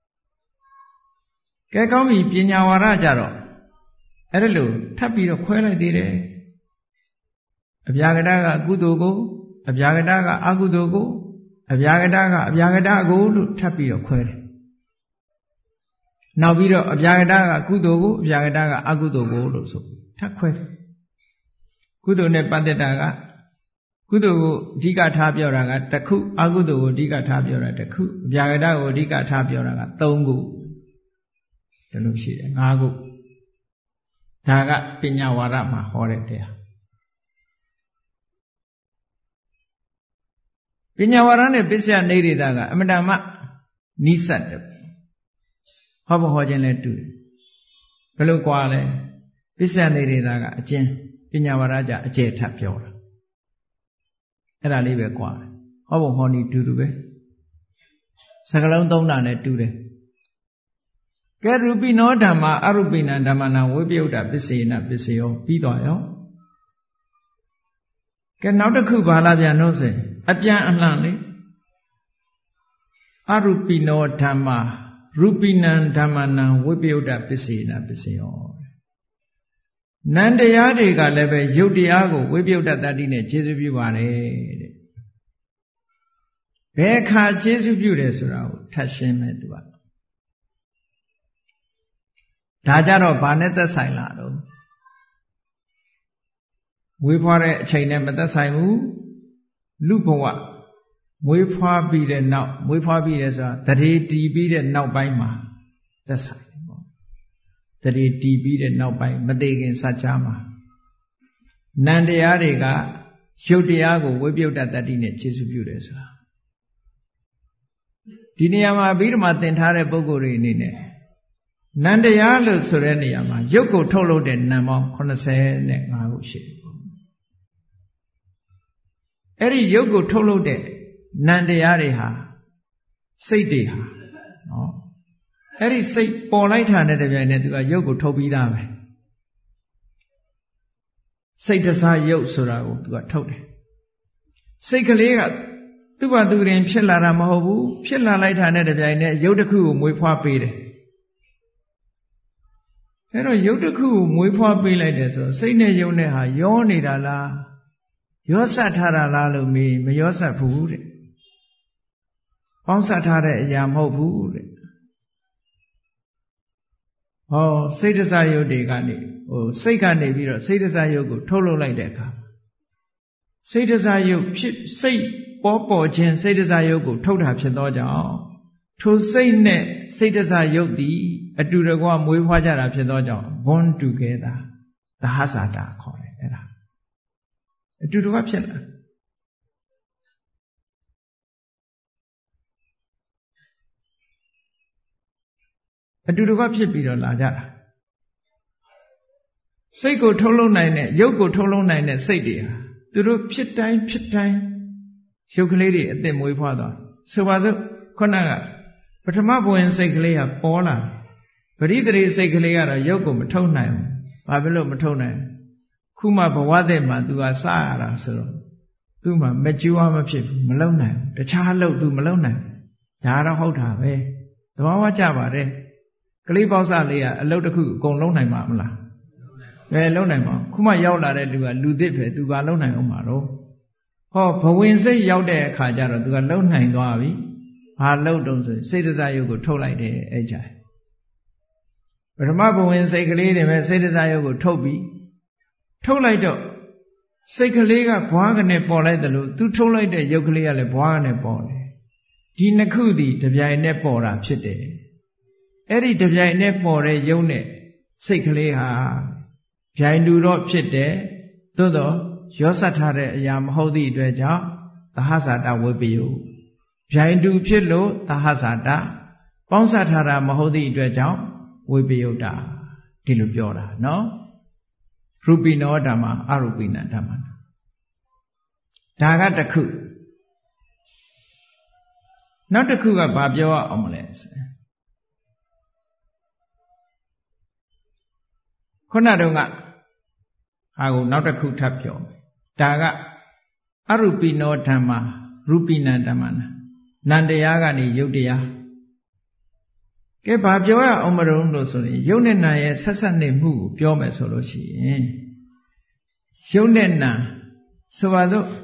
ကဲကောင်းပြီပညာဝါဒကြတော့အဲ့ဒါလို့ထပ်ပြီးတော့ခွဲလိုက်သေးတယ်အဗျာကတကအကုသိုလ်ကိုအဗျာကတကအကုသိုလ်ကိုအဗျာကတကအဗျာကတကိုလို့ထပ်ပြီးတော့ခွဲတယ်နောက်ပြီးတော့အဗျာကတကကုသိုလ်ကိုအဗျာကတကအကုသိုလ်ကိုလို့ဆိုထပ်ခွဲကုသိုလ်နဲ့ပတ်သက်တာကကုသိုလ်ကိုအဓိကထားပြောတာကတစ်ခုအကုသိုလ်ကိုအဓိကထားပြောတာတစ်ခုအဗျာကတကိုအဓိကထားပြောတာကသုံးခုဒီလိုရှိတယ်ငါးခုဒါကပညာဝါဒမှာဟောတဲ့တရားပညာဝါဒနဲ့ပစ္စယနေရတာကအမတမနိစ္စတယ်ဟောဖို့ဟောခြင်းလည်းတူတယ်ဘယ်လိုကွာလဲပစ္စယနေရတာကအကျဉ်းပညာဝါဒကြအကျယ်ထပ်ပြောတာအဲ့ဒါလေးပဲကွာတယ်ဟောဖို့ဟောနေတူတူပဲစကလုံးသုံးတာနဲ့တူတယ်ကဲရူပိနောဓမ္မာအရူပိနံဓမ္မနာဝိပယုတ်တပစ္စေနပစ္စယောပြီးသွားရောကဲနောက်တစ်ခုဘာလာပြန်လို့ဆိုအပြန်အလှန်လေးအရူပိနောဓမ္မာရူပိနံဓမ္မနာဝိပယုတ်တပစ္စေနပစ္စယောနန္တရားတွေကလည်းပဲယုတ်တရားကိုဝိပယုတ်တတ္တိနဲ့ခြေစွပြုပါတယ်တဲ့ဘယ်ခါခြေစွပြုတယ်ဆိုတာကိုထပ်ရှင်းမယ်သူကဒါကြတော့ဘာနဲ့သက်ဆိုင်လာတော့မွေးဖွားတဲ့အချိန်နဲ့မသက်ဆိုင်ဘူးလူဘဝမွေးဖွားပြီးတဲ့နောက်မွေးဖွားပြီးတဲ့ဆိုတာတရေတီးပြီးတဲ့နောက်ပိုင်းမှာသက်ဆိုင်တယ်ပေါ့တရေတီးပြီးတဲ့နောက်ပိုင်းမသေးခင်စัจ जा မှာနန္တရားတွေကရုပ်တရားကိုဝိပယုတ်တတ္တိနဲ့ခြေစွပြုတယ်ဆိုတာဒီနေရာမှာအဘိဓမ္မာသင်ထားတဲ့ပုဂ္ဂိုလ်တွေအနေနဲ့နန္တရားလို့ဆိုတဲ့နေရာမှာရုပ်ကိုထုတ်လုပ်တဲ့နာမ်ပေါင်းeighty-fiveခုရှိတယ်ပေါ့အဲ့ဒီရုပ်ကိုထုတ်လုပ်တဲ့နန္တရားတွေဟာစိတ်တွေဟာနော်အဲ့ဒီစိတ်ပေါ်လိုက်တာနဲ့တပြိုင်နက်သူကရုပ်ကိုထုတ်ပြီးသားပဲစိတ်တစားရုပ်ဆိုတာကိုသူကထုတ်တယ်စိတ်ကလေးကသူ့ဘာသူရင်ဖြစ်လာတာမဟုတ်ဘူးဖြစ်လာလိုက်တာနဲ့တပြိုင်နက်ရုပ်တစ်ခုကိုမွေးဖွားပေးတယ်အဲ့တော့ရုပ်တစ်ခုကိုမွေးဖွားပေးလိုက်တယ်ဆိုတော့စိတ်နဲ့ရုပ်နဲ့ဟာရောနေတာလားရောဆက်ထားတာလားလို့မေးမရောဆက်ဘူးတဲ့ပေါင်းဆက်ထားတဲ့အရာမဟုတ်ဘူးတဲ့ဟောစိတ်တစားရုပ်တွေကနေဟိုစိတ်ကနေပြီးတော့စိတ်တစားရုပ်ကိုထုတ်လုပ်လိုက်တဲ့အခါစိတ်တစားရုပ်ဖြစ်စိတ်ပေါ်ပေါ်ခြင်းစိတ်တစားရုပ်ကိုထုတ်တာဖြစ်သောကြောင့်ထိုစိတ်နဲ့စိတ်တစားရုပ်သည်အတူတကွမွေးဖွားကြတာဖြစ်သောကြောင့် born together သဟဇာတာခေါ်တယ်အဲ့ဒါအတူတကွဖြစ်လာအတူတကွဖြစ်ပြီးတော့လာကြတာစိတ်ကိုထုတ်လုပ်နိုင်တဲ့ရုပ်ကိုထုတ်လုပ်နိုင်တဲ့စိတ်တွေဟာသူတို့ဖြစ်တိုင်းဖြစ်တိုင်းရုပ်ကလေးတွေအသက်မွေးဖွားသွားဆိုပါစို့ခုနကပထမဘဝင်စိတ်ကလေးကပေါ်လာပရိသေစိတ်ကလေးကတော့ရုပ်ကိုမထုတ်နိုင်ဘူးဘာဖြစ်လို့မထုတ်နိုင်ခုမှဘဝသက်မှာ तू ကစရတာဆိုတော့ तू မှမကြွားမဖြစ်ဘူးမလုံနိုင်ဘူးတခြားလို့ तू မလုံနိုင်ဘူးဒါတော့ဟုတ်တာပဲသဘာဝကျပါတယ်ကလေးပေါက်စလေးကအလုပ်တစ်ခုအကုန်လုံးနိုင်မှာမလားဘယ်လုံနိုင်မှာခုမှရောက်လာတဲ့လူကလူသစ်ပဲ तू ဘာလုံနိုင်အောင်မှာတော့ဟောဘဝင်စိတ်ရောက်တဲ့အခါကျတော့ तू ကလုံနိုင်သွားပြီဘာလုံတုံးဆိုစိတ်တစားယုတ်ကိုထုတ်လိုက်တယ်အဲ့ကြပထမဘဝင်စိတ်ကလေးတွေပဲစိတ်တစားယုတ်ကိုထုတ်ပြီးထုတ်လိုက်တော့စိတ်ကလေးကဘွားကနေပေါ်လိုက်တယ်လို့ तू ထုတ်လိုက်တဲ့ယုတ်ကလေးကလည်းဘွားကနေပေါ်တယ်ဒီနှစ်ခုသည်တပြိုင်နက်ပေါ်တာဖြစ်တယ်အဲ့ဒီတပြိုင်နက်ပေါ်တဲ့ယုတ်နဲ့စိတ်ကလေးဟာဗျိုင်တူတော့ဖြစ်တယ်သို့တော့ရောဆက်ထားတဲ့အရာမဟုတ်သည့်အတွက်ကြောင့်သဟဇာတဝိပယုဗျိုင်တူဖြစ်လို့သဟဇာတပေါင်းစပ်ထားတာမဟုတ်သည့်အတွက်ကြောင့်ဝိပယုတာဒီလိုပြောတာနော်ရူပိနောဓမ္မအရူပိနဓမ္မဒါကတစ်ခုနောက်တစ်ခုကဘာပြောရအောင်မလဲခုနတုန်းကဟာကိုနောက်တစ်ခုထပ်ပြောမယ်ဒါကအရူပိနောဓမ္မ Rupina Damana Nandayaga ni Yodia Keba Pioa Omarundo Soli Yonena Sasane Mu Piome Soloshi Yonena Sovado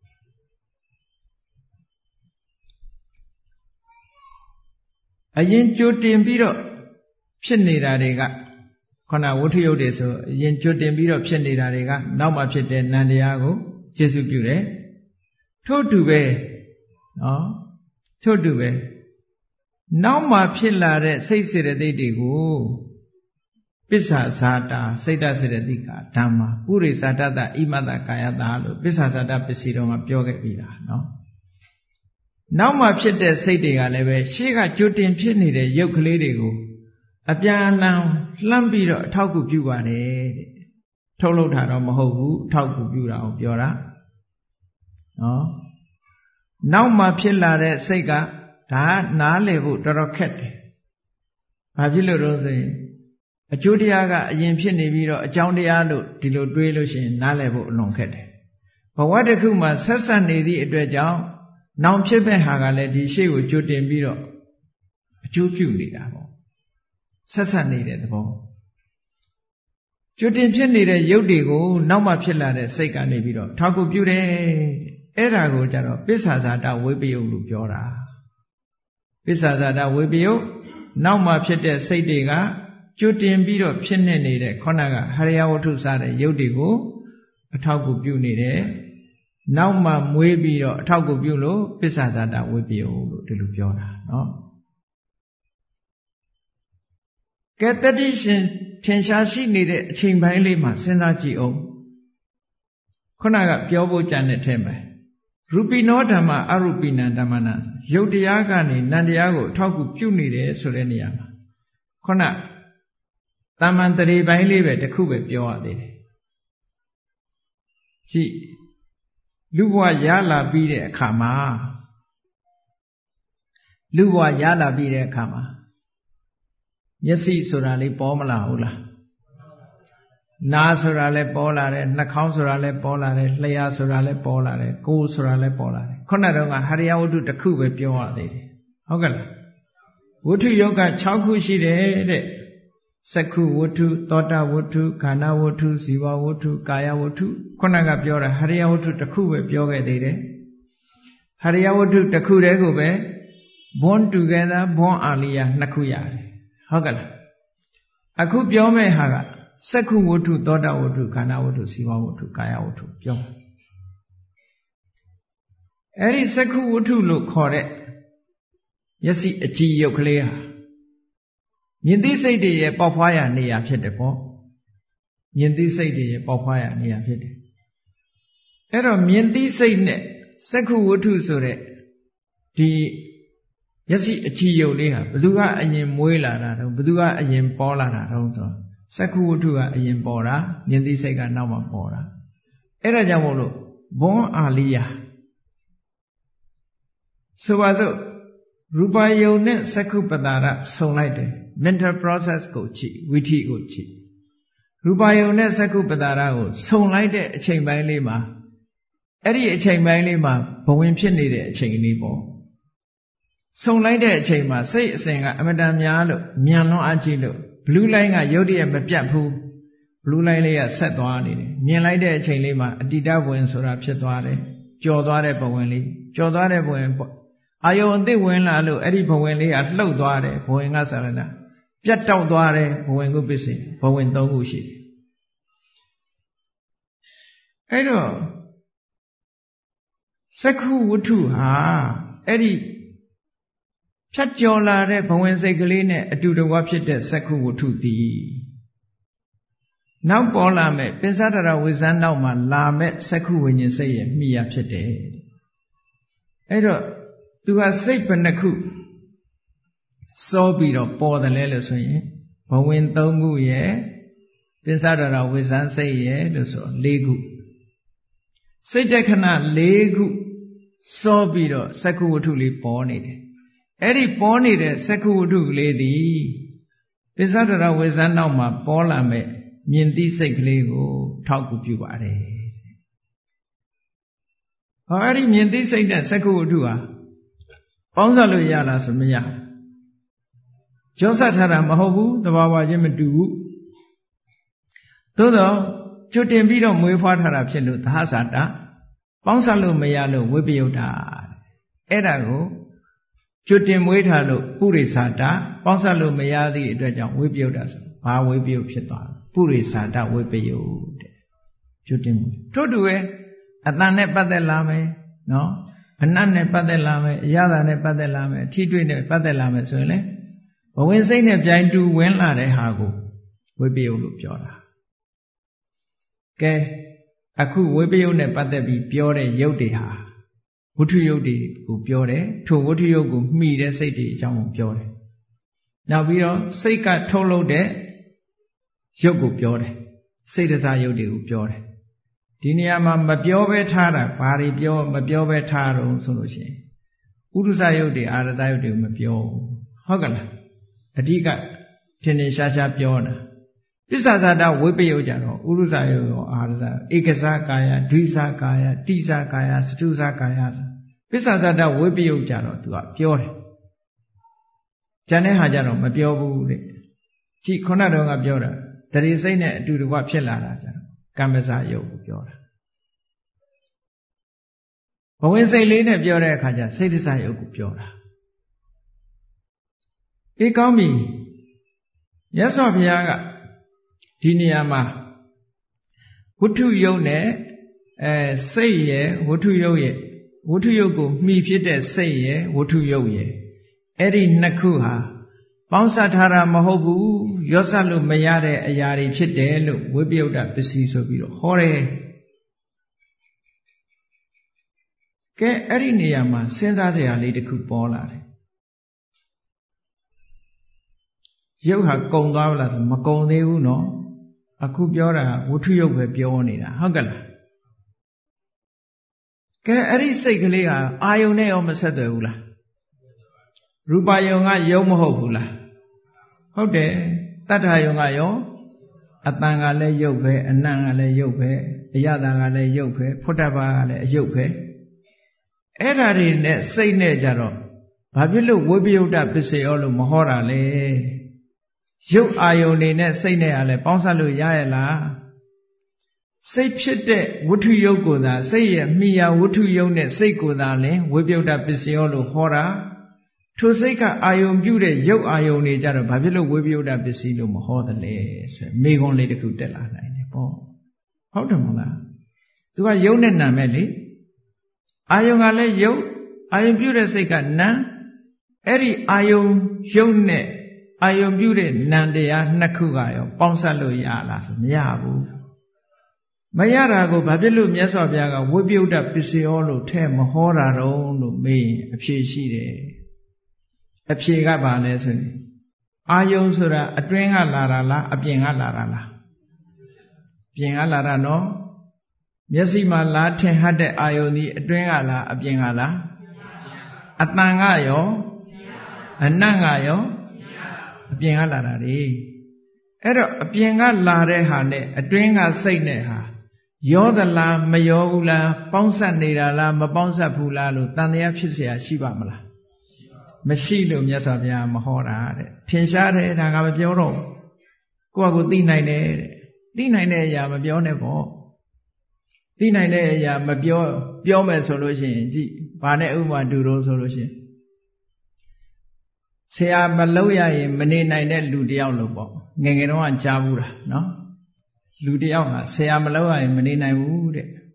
Ayin Jotin Biro Pinida Rega Kona Wotu Yodeso, Yin Jotin Biro Pinida Rega, Nama Pite Nandiago, Jesu Pure, Totube, no, Totube. Nama Pilare, say Siredigo, Pisa Sata, Seda Siredika, Tama, Puri Satata, Imada Kayadalo, Pisa Sata Pisidoma Pioga Vida, no. Now my pit say the aleve, she got Jotin Pinny the Yokalego. A pian now, Lambiro, talk of you are a Tolo Taramohu, talk of you of Yora. No. Now my pillar sega, that na levu the rocket. Pavilo Rose, a Judiaga, a Yimpini Viro, a Joundialo, Tilo Dwelushin, na levu lonket. But what a kuma, Sassan lady, a dredge. Now Chipe Hagale di she would shoot in Biro. A Jupu leader. Sassan needed the ball. Jutin needed Yodigo, now my pillar, Seka Nebiro. Talk of beauty. Erago Jaro, Pisazada will be you, Jora. Pisazada will be you. Now my pete say dega. Jutin Biro Pinene, Konaga, Hariao to Sada, Yodigo. A talk of beauty. Now ma mwebi ro athau koပြုလို့ပစ္ဆာဇာတဝိပယလို့ဒီလိုပြောတာเนาะကဲတတိရှင်ထင်ရှားရှိနေတဲ့အချိန်ပိုင်းလေးမှာစဉ်းစားကြည့်အောင်ခုနကပြောဖို့ကြံတဲ့ထဲမှာရူပိနောဓမ္မအရူပိနံဓမ္မနာယုတ်တရားကနေနန္တရားကိုအထောက်အကူပြုနေတယ်ဆိုတဲ့နေရာမှာခုနတမ္မန်တရေပိုင်းလေးပဲတစ်ခုပဲပြောရသေးတယ်ကြည့်လူဘဝရလာပြီးတဲ့အခါမှာလူဘဝရလာပြီးတဲ့အခါမှာမျက်စိဆိုတာလေးပေါ်မလာဘူးလားနားဆိုတာလည်းပေါ်လာတယ်နှာခေါင်းဆိုတာလည်းပေါ်လာတယ်လျှာဆိုတာလည်းပေါ်လာတယ်ကိုယ်ဆိုတာလည်းပေါ်လာတယ်ခုနကတော့ဟရိယဝတ္ထုတစ်ခုပဲပြောရသေးတယ်ဟုတ်ကဲ့လားဝတ္ထုယောဂ၆ခုရှိတယ်တဲ့စက္ခုဝတ္ထုသောတာဝတ္ထုခန္ဓာဝတ္ထုဇီဝဝတ္ထုကာယဝတ္ထုခုနကပြောတာဟရိယဝတ္ထုတစ်ခုပဲပြောခဲ့သေးတယ်ဟရိယဝတ္ထုတစ်ခုတည်းကိုပဲ born together born earlier နှစ်ခုရတယ်ဟုတ်ကဲ့လားအခုပြောမယ့်ဟာကစက္ခုဝတ္ထုသောတာဝတ္ထုခန္ဓာဝတ္ထုဇီဝဝတ္ထုကာယဝတ္ထုပြောအဲ့ဒီစက္ခုဝတ္ထုလို့ခေါ်တဲ့မျက်စိအကြည့်ရုပ်ကလေးဟာမြင်သိစိတ်တွေရဲ့ပေါက်ဖွားရာနေရာဖြစ်တယ်ပေါ့မြင်သိစိတ်တွေရဲ့ပေါက်ဖွားရာနေရာဖြစ်တယ်အဲ့တော့မြင်သိစိတ်နဲ့စက္ခုဝတ္ထုဆိုတဲ့ဒီမျက်စိအကြည့်ရုပ်လေးဟာဘယ်သူကအရင်မွေးလာတာတုန်းဘယ်သူကအရင်ပေါ်လာတာတုန်းဆိုစက္ခုဝတ္ထုကအရင်ပေါ်တာမြင်သိစိတ်ကနောက်မှပေါ်တာအဲ့ဒါကြောင့်မို့လို့ဘွန်အာလီယာဆိုပါစို့ရူပယုံနဲ့စက္ခုပတာရဆုံလိုက်တယ် mental process ကိုကြည့်ဝိထိကိုကြည့်ရူပယုံနဲ့စက္ခုပတာရကိုဆုံလိုက်တဲ့အချိန်ပိုင်းလေးမှာအဲ့ဒီအချိန်ပိုင်းလေးမှာဘဝင်ဖြစ်နေတဲ့အချိန်လေးပေါ့ဆုံလိုက်တဲ့အချိန်မှာစိတ်အစဉ်ကအမတန်များလို့မြန်လွန်အားကြီးလို့ blue line ကရုပ်တရက်မပြတ်ဘူး blue line လေးကဆက်သွားနေတယ်မြင်လိုက်တဲ့အချိန်လေးမှာအတ္တိတဘဝင်ဆိုတာဖြစ်သွားတယ်ကြော်သွားတဲ့ဘဝင်လေးကြော်သွားတဲ့ဘဝင်အာယုံအသိဝင်လာလို့အဲ့ဒီဘဝင်လေးကလှုပ်သွားတယ်ဘဝင်ကဆရဏပြတ်တောက်သွားတယ်ဘဝင်ကိုပစ္စည်းဘဝင်၃ခုရှိတယ်အဲ့တော့စက္ခုဝတ္ထုဟာအဲ့ဒီဖြတ်ကျော်လာတဲ့ဘဝင်စိတ်ကလေးနဲ့အတူတကွဖြစ်တဲ့စက္ခုဝတ္ထုသည်နောက်ပေါ်လာမဲ့ပင်စတရဝိဇ္ဇာနောက်မှာလာမဲ့စက္ခုဝိညာဉ်စိတ်ရဲ့မိယာဖြစ်တယ်အဲ့တော့သူကစိတ်ဘယ်နှခုစောပြီးတော့ပေါ်တယ်လဲလို့ဆိုရင်ဘဝင်၃ခုရဲ့ပင်စတရဝိဇ္ဇာစိတ်ရဲ့လို့ဆို၄ခုစိတ်တခဏ၄ခုစောပြီးတော့စက္ခုဝတ္ထုလေးပေါ်နေတယ်အဲ့ဒီပေါ်နေတဲ့စက္ခုဝတ္ထုကလေးသည်ပစ္စဒရဝေဇ္ဇနောက်မှာပေါ်လာမဲ့မြင်သိစိတ်ကလေးကိုထောက်ကူပြုပါတယ်ဟဟောအဲ့ဒီမြင်သိစိတ်နဲ့စက္ခုဝတ္ထုဟာပေါင်းစပ်လို့ရလားဆိုမရကြောဆက်ထားတာမဟုတ်ဘူးသဘာဝချင်းမတူဘူးသို့တော့ကျွတ်တင်ပြီးတော့မွေးဖွားထားတာဖြစ်လို့သဟဇာတပေါင်းစပ်လို့မရလို့ဝိပယုတ်တာအဲ့ဒါကိုကျွတ်တင်မွေးထားလို့ပုရိသတာပေါင်းစပ်လို့မရသည့်အတွက်ကြောင့်ဝိပယုတ်တာဆိုဘာဝိပယုတ်ဖြစ်သွားပုရိသတာဝိပယုတ်တဲ့ကျွတ်တင်မွေးထို့တူပဲအတန်နဲ့ပတ်သက်လာမယ်နော်အနတ်နဲ့ပတ်သက်လာမယ်အရသာနဲ့ပတ်သက်လာမယ်အထီးတွေ့နဲ့ပတ်သက်လာမယ်ဆိုရင်လေဘဝင်စိတ်နဲ့ပြိုင်တူဝင်လာတဲ့ဟာကိုဝိပယုတ်လို့ပြောတာကဲအခုဝိပယုတ်နဲ့ပတ်သက်ပြီးပြောတဲ့ယုတ်တွေဟာဝဋ္ထုယုတ်တွေကိုပြောတယ်ထိုဝဋ္ထုယုတ်ကိုမှီတဲ့စိတ်တွေအကြောင်းကိုပြောတယ်နောက်ပြီးတော့စိတ်ကထုတ်လုပ်တဲ့ယုတ်ကိုပြောတယ်စိတ်တစားယုတ်တွေကိုပြောတယ်ဒီနေရာမှာမပြောဘဲထားတာဘာတွေပြောမပြောဘဲထားတော့ဆိုလို့ရှိရင်ဥဒ္ဒစယုတ်တွေအာရဇယုတ်တွေကိုမပြောဟုတ်ကလားအဓိကထင်ထင်ရှားရှားပြောတာပစ္ဆာဇာတဝိပယုတ်ကြတော့ဥဒ္ဒစယုတ်ရောအာရဇဧကဇကာယဒွိဇကာယတိဇကာယစတုဇကာယပစ္ဆာဇာတဝိပယုတ်ကြတော့သူကပြောတယ်ကျန်တဲ့ဟာကြတော့မပြောဘူးတဲ့ကြည့်ခုနတော့ကပြောတာတရေစိတ်နဲ့အတူတကွဖြစ်လာတာကြတော့ကမ္မဇယုတ်ကိုပြောတာဘဝင်စိတ်လေးနဲ့ပြောတဲ့အခါကျစိတ်တစားယုတ်ကိုပြောတာအေးကောင်းပြီမြတ်စွာဘုရားကဒီနေရာမှာဝဋ္ထုယုတ်နဲ့အဲစိတ်ရဲ့ဝဋ္ထုယုတ်ရဲ့ဝဋ္ထုယုတ်ကိုမှီဖြစ်တဲ့စိတ်ရဲ့ဝဋ္ထုယုတ်ရဲ့အဲ့ဒီနှစ်ခုဟာပေါင်းစပ်ထားတာမဟုတ်ဘူးရောစပ်လို့မရတဲ့အရာတွေဖြစ်တယ်လို့ဝိပယုတ်တပစ္စည်းဆိုပြီးတော့ဟောတယ်ကဲအဲ့ဒီနေရာမှာစဉ်းစားစရာလေးတစ်ခုပေါ်လာတယ်ရုပ်ဟာကုံသွားဗလားဆိုမကုံသေးဘူးနော်အခုပြောတာဝဋ္ထုယုတ်ပဲပြောနေတာဟုတ်ကလားကဲအဲ့ဒီစိတ်ကလေးဟာအာယုန်နဲ့ရောမဆက်သွယ်ဘူးလားရူပယုံကယုံမဟုတ်ဘူးလားဟုတ်တယ်တတ္ထယုံကရောအတန်ကလည်းယုတ်ပဲအနံ့ကလည်းယုတ်ပဲအယတကလည်းယုတ်ပဲဖုတ္တဘာကလည်းအယုတ်ပဲအဲ့ဓာတွေနဲ့စိတ်နဲ့ကြတော့ဘာဖြစ်လို့ဝိပယုတ်တပစ္စယောလို့မဟောတာလဲရုပ်အာယုန်နေနဲ့စိတ်နဲ့ကလည်းပေါင်းစပ်လို့ရရဲ့လားစိတ်ဖြစ်တဲ့ဝဋ္ထုယုတ်ကိုသာစိတ်ရဲ့မိယာဝဋ္ထုယုတ်နဲ့စိတ်ကိုသာလင်ဝိပယုတ်တပစ္စယောလို့ဟောတာထိုစိတ်ကအာယုန်ပြုတဲ့ရုပ်အာယုန်တွေကြတော့ဘာဖြစ်လို့ဝိပယုတ်တပစ္စည်းလို့မဟောသလဲဆိုရင်မေခွန်းလေးတစ်ခုတက်လာနိုင်တယ်ပေါ့ဟုတ်တယ်မလားသူကယုတ်နဲ့နာမဲ့လေအာယုန်ကလည်းယုတ်အာယုန်ပြုတဲ့စိတ်ကနာအဲ့ဒီအာယုန်ယုတ်နဲ့အာယုံပြုတဲ့နံတရားနှစ်ခုကရောပေါင်းစပ်လို့ရလားဆိုမရဘူးမရတာကိုဘာဖြစ်လို့မြတ်စွာဘုရားကဝိပယုတ်တပစ္စယောလို့ထဲမဟောတာတော့လို့မေးရင်အဖြေရှိတယ်အဖြေကဘာလဲဆိုရင်အာယုံဆိုတာအတွင်းကလာတာလားအပြင်ကလာတာလားပြင်ကလာတာနော်မျက်စိမှာလာထင်ဟတ်တဲ့အာယုံဒီအတွင်းကလားအပြင်ကလားအတန်ကရောအနံ့ကရောအပြင်ကလာတာလေအဲ့တော့အပြင်ကလာတဲ့ဟာနဲ့အတွင်းကစိတ်နဲ့ဟာရောသလားမရောဘူးလားပေါင်းစပ်နေတာလားမပေါင်းစပ်ဘူးလားလို့တန်တရားဖြစ်เสียရှိပါမလားမရှိလို့မြတ်စွာဘုရားမဟောတာတဲ့ထင်ရှားတယ်ဒါကမပြောတော့ကိုယ့်အကိုသိနိုင်တယ်တဲ့သိနိုင်တဲ့အရာမပြောနဲ့ပေါ့သိနိုင်တဲ့အရာမပြောပြောမယ်ဆိုလို့ရှိရင်ကြည့်ဘာနဲ့ဥပမာတူတော့ဆိုလို့ရှိရင်ဆရာမလုပ်ရရင်မနေနိုင်တဲ့လူတယောက်လို့ပေါ့ငယ်ငယ်တုန်းကကြားဘူးတာနော်လူတယောက်ဟာဆရာမလုပ်ရရင်မနေနိုင်ဘူး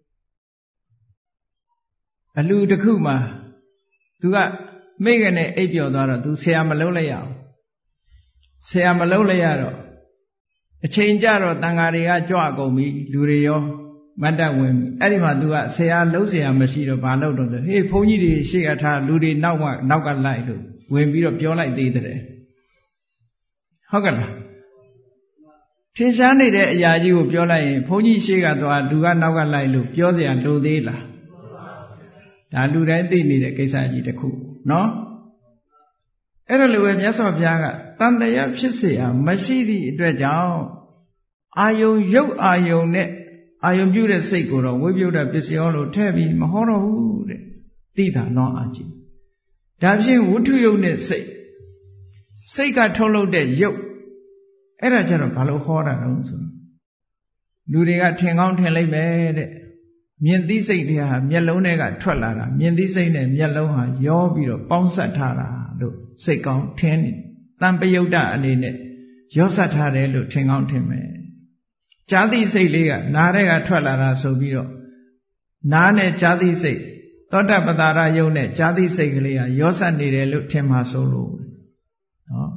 တဲ့အလူတစ်ခုမှာသူကမိခင်နဲ့အိပ်ပျော်သွားတော့သူဆရာမလုပ်လိုက်ရအောင်ဆရာမလုပ်လိုက်ရတော့အချိန်ကြတော့တန်ဃာတွေကကြွကုန်ပြီလူတွေရောမတ်တက်ဝင်ပြီအဲ့ဒီမှာသူကဆရာလုံးဆရာမရှိတော့ဘာလုပ်တော့ဆိုဟေးဘုန်းကြီးတွေရှေ့ကထားလူတွေနောက်ကနောက်ကလိုက်လို့ဝင်ပြီးတော့ပြောလိုက်သေးတယ်ဟုတ်ကဲ့လားထင်ရှားနေတဲ့အရာကြီးကိုပြောလိုက်ရင်ဘုန်းကြီးရှေ့ကသွားလူကနောက်ကလိုက်လို့ပြောเสียလိုသေးလားဒါလူတိုင်းသိနေတဲ့ကိစ္စကြီးတစ်ခုနော်အဲ့ဒါလိုပဲမြတ်စွာဘုရားကတန်တရားဖြစ်เสียမရှိသည့်အတွက်ကြောင့်အာယုံရုပ်အာယုံနဲ့အာယုံပြုတဲ့စိတ်ကိုတော့ဝိပယုတ်တပစ္စယောလို့ထည့်ပြီးမဟောတော့ဘူးတဲ့သိတာတော့အကြည့်ဒါဖြင့်ဝတ္ထုယုတ်နဲ့စိတ်စိတ်ကထုတ်လုပ်တဲ့ယုတ်အဲ့ဒါကြတော့ဘာလို့ဟောတာလဲဆိုလူတွေကထင်ကောင်းထင်လိုက်ပဲတဲ့မြင်သိစိတ်တွေဟာမျက်လုံးတွေကထွက်လာတာမြင်သိစိတ်နဲ့မျက်လုံးဟာရောပြီးတော့ပေါင်းစပ်ထားတာလို့စိတ်ကောင်းထင်နေတံပယုတ်တအနေနဲ့ရောစပ်ထားတယ်လို့ထင်ကောင်းထင်မယ်ဇာတိစိတ်လေးကနားတဲ့ကထွက်လာတာဆိုပြီးတော့နားနဲ့ဇာတိစိတ်သောတပတ္တာရယုံနဲ့ဇာတိစိတ်ကလေးကရောစပ်နေတယ်လို့ထင်မှာဆိုလို့နော်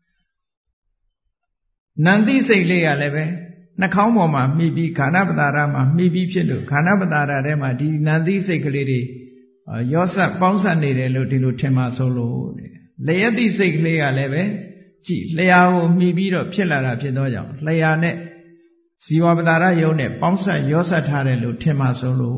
နန္တိစိတ်လေးကလည်းပဲနှာခေါင်းပေါ်မှာမှီပြီးခန္ဓာပတ္တာရမှာမှီပြီးဖြစ်လို့ခန္ဓာပတ္တာရထဲမှာဒီနန္တိစိတ်ကလေးတွေရောစပ်ပေါင်းစပ်နေတယ်လို့ဒီလိုထင်မှာဆိုလို့လျက်တိစိတ်ကလေးကလည်းပဲကြည်လျှာကိုမှီပြီးတော့ဖြစ်လာတာဖြစ်သောကြောင့်လျှာနဲ့ဇီဝပတ္တာရယုံနဲ့ပေါင်းစပ်ရောစပ်ထားတယ်လို့ထင်မှာဆိုလို့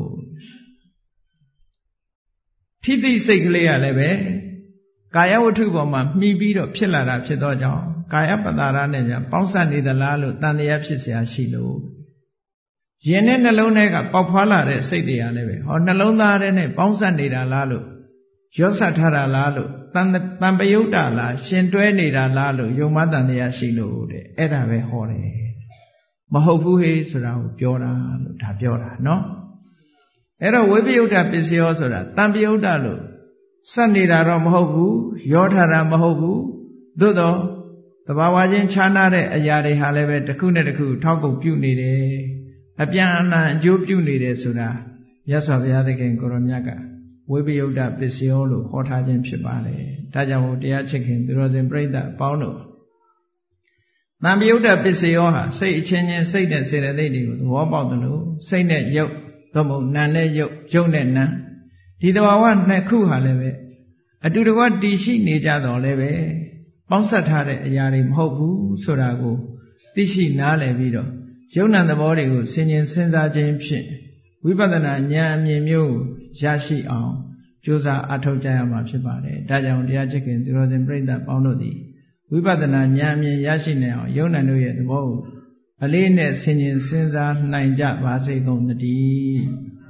ထိတိစိတ်ကလေးကလည်းပဲကာယဝတ္ထုပေါ်မှာမှီပြီးတော့ဖြစ်လာတာဖြစ်သောကြောင့်ကာယပတ္တာရနဲ့ညာပေါင်းစပ်နေသလားလို့တန်တရားဖြစ်เสียရှိလို့ယင်နဲ့နှလုံးထဲကပေါက်ဖွာလာတဲ့စိတ်တွေကလည်းပဲဟောနှလုံးသားထဲနဲ့ပေါင်းစပ်နေတာလားလို့ရောစပ်ထားတာလားလို့တန်တန်ပယုတ်တာလားရှင်တွဲနေတာလားလို့ယုံမတန်တရားရှိလို့တဲ့အဲ့ဒါပဲဟောတယ်မဟုတ်ဘူးဟေးဆိုတာကိုပြောတာလို့ဒါပြောတာနော်အဲ့တော့ဝိပယုတ်တပစ္စယောဆိုတာတန်ပယုတ်တလို့စက်နေတာတော့မဟုတ်ဘူးရောထားတာမဟုတ်ဘူးသို့တော့သဘာဝချင်းခြားနာတဲ့အရာတွေဟာလည်းပဲတစ်ခုနဲ့တစ်ခုထောက်ကုပ်ပြုနေတယ်အပြန်အလှန်အကျိုးပြုနေတယ်ဆိုတာမြတ်စွာဘုရားသခင်ကိုရောမြတ်ကဝိပယုတ်တပစ္စယောလို့ခေါ်ထားခြင်းဖြစ်ပါတယ်ဒါကြောင့်မို့တရားချစ်ခင်သူတော်စင်ပြိဿအပေါင်းတို့တန်ပယုတ်တပစ္စယောဟာစိတ်အချင်းချင်းစိတ်နဲ့စေတသိက်တွေကိုသဘောပေါက်တယ်လို့စိတ်နဲ့ယုတ်သို့မဟုတ်နာနဲ့ယုတ်ယုတ်နဲ့နာဒီသဘာဝနှစ်ခုဟာလည်းပဲအတူတကွတည်ရှိနေကြတော့လည်းပဲပေါင်းစပ်ထားတဲ့အရာတွေမဟုတ်ဘူးဆိုတာကိုသိရှိနားလည်ပြီးတော့ယုံနာသဘောတွေကိုဆင်ခြင်စဉ်းစားခြင်းဖြင့်ဝိပဿနာဉာဏ်အမြင်မျိုးရရှိအောင်ကြိုးစားအထောက်ကြရမှာဖြစ်ပါတယ်ဒါကြောင့်တရားချစ်ခင်သူတော်စင်ပြိဿပေါင်းတို့သည်ဝိပဿနာဉာဏ်အမြင်ရရှိနိုင်အောင်ယုံနာတို့ရဲ့သဘောကိုအလေးနဲ့ဆင်ခြင်စဉ်းစားနိုင်ကြပါစေကုန်သတည်း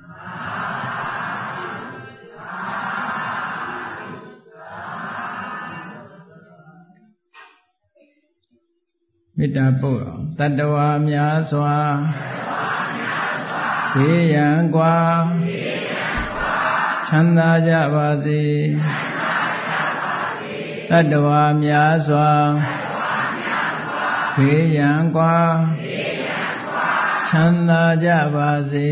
မေတ္တာပို့အောင်တတ္တဝါများစွာဘေးရန်ကွာချမ်းသာကြပါစေတတ္တဝါများစွာဘေးရန်ကွာချမ်းသာကြပါစေ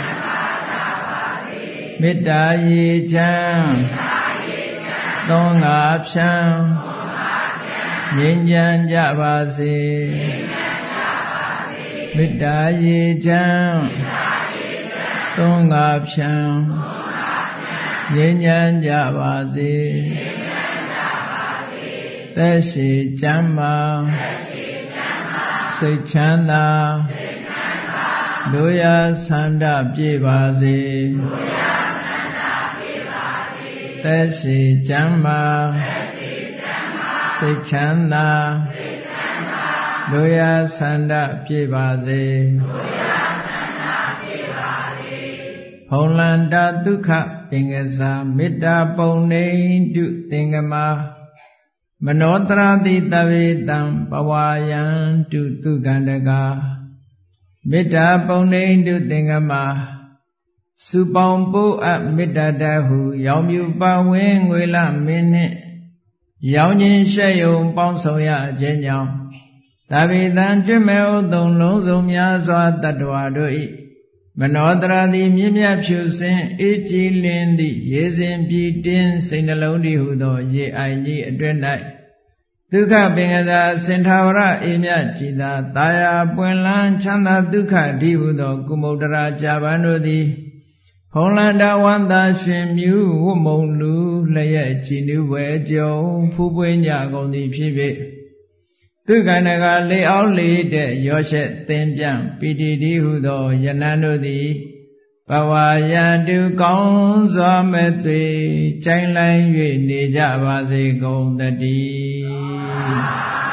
မေတ္တာရေချမ်းသုံးငါဖြန်းငြိမ်းချမ်းကြပါစေမေတ္တာရေချမ်းသုံးငါဖြန်းငြိမ်းချမ်းကြပါစေသက်ရှိချမ်းသာစိတ်ချမ်းသာတို့ရဆန္ဒပြေပါစေသက်ရှိချမ်းသာစိတ်ချမ်းသာတို့ရဆန္ဒပြေပါစေဖုံလန္တာဒုက္ခပင်ကစားမေတ္တာပုံနေတုသင်္ကမာမနောတရာတိတဝေတံပဝါယံတုသူကန္တကာမေတ္တာပုံနေတုသင်္ကမာစုပေါင်းပို့အပ်မေတ္တာတဟုရောင်မြူပါဝင်းငွေလမင်းနှင့်ရောင်ခြင်းရှက်ယုံပေါင်းဆောင်ရခြင်းကြောင့်သဗ္ဗေတံကျွတ်မဲ့ဥသုံးလုံးစုံများစွာတတ္တဝါတို့၏မနောတရာသည်မြင့်မြတ်ဖြူစင်အေးကြည်လင်းသည့်ရေစဉ်ပြည်တင်းစိတ်နှလုံးတည်းဟုသောရေအိုင်ကြီးအတွင်၌ဒုက္ခပင်ကသာစင်ထာဝရအေမြကြည်သာတာယာပွင့်လန်းချမ်းသာဒုက္ခတည်းဟုသောကုမုဒ္ဒရာကြာပန်တို့သည်ဖုံလန္တာဝန္တာရှင်မြူဝမုံလူလျက်ကြည်နူးဝဲကြုံဖူးပွေးညကုန်သည်ဖြစ်ဖြစ်သူကန္တကလေအောင်လေတဲ့ရောရှက်သင်ပြန့်ပီတိတိဟုသောယနံတို့သည်ဘဝယံတုကောင်းစွာမဲ့သွေကြိုင်လိုက်၍နေကြပါစေကုန်သတည်း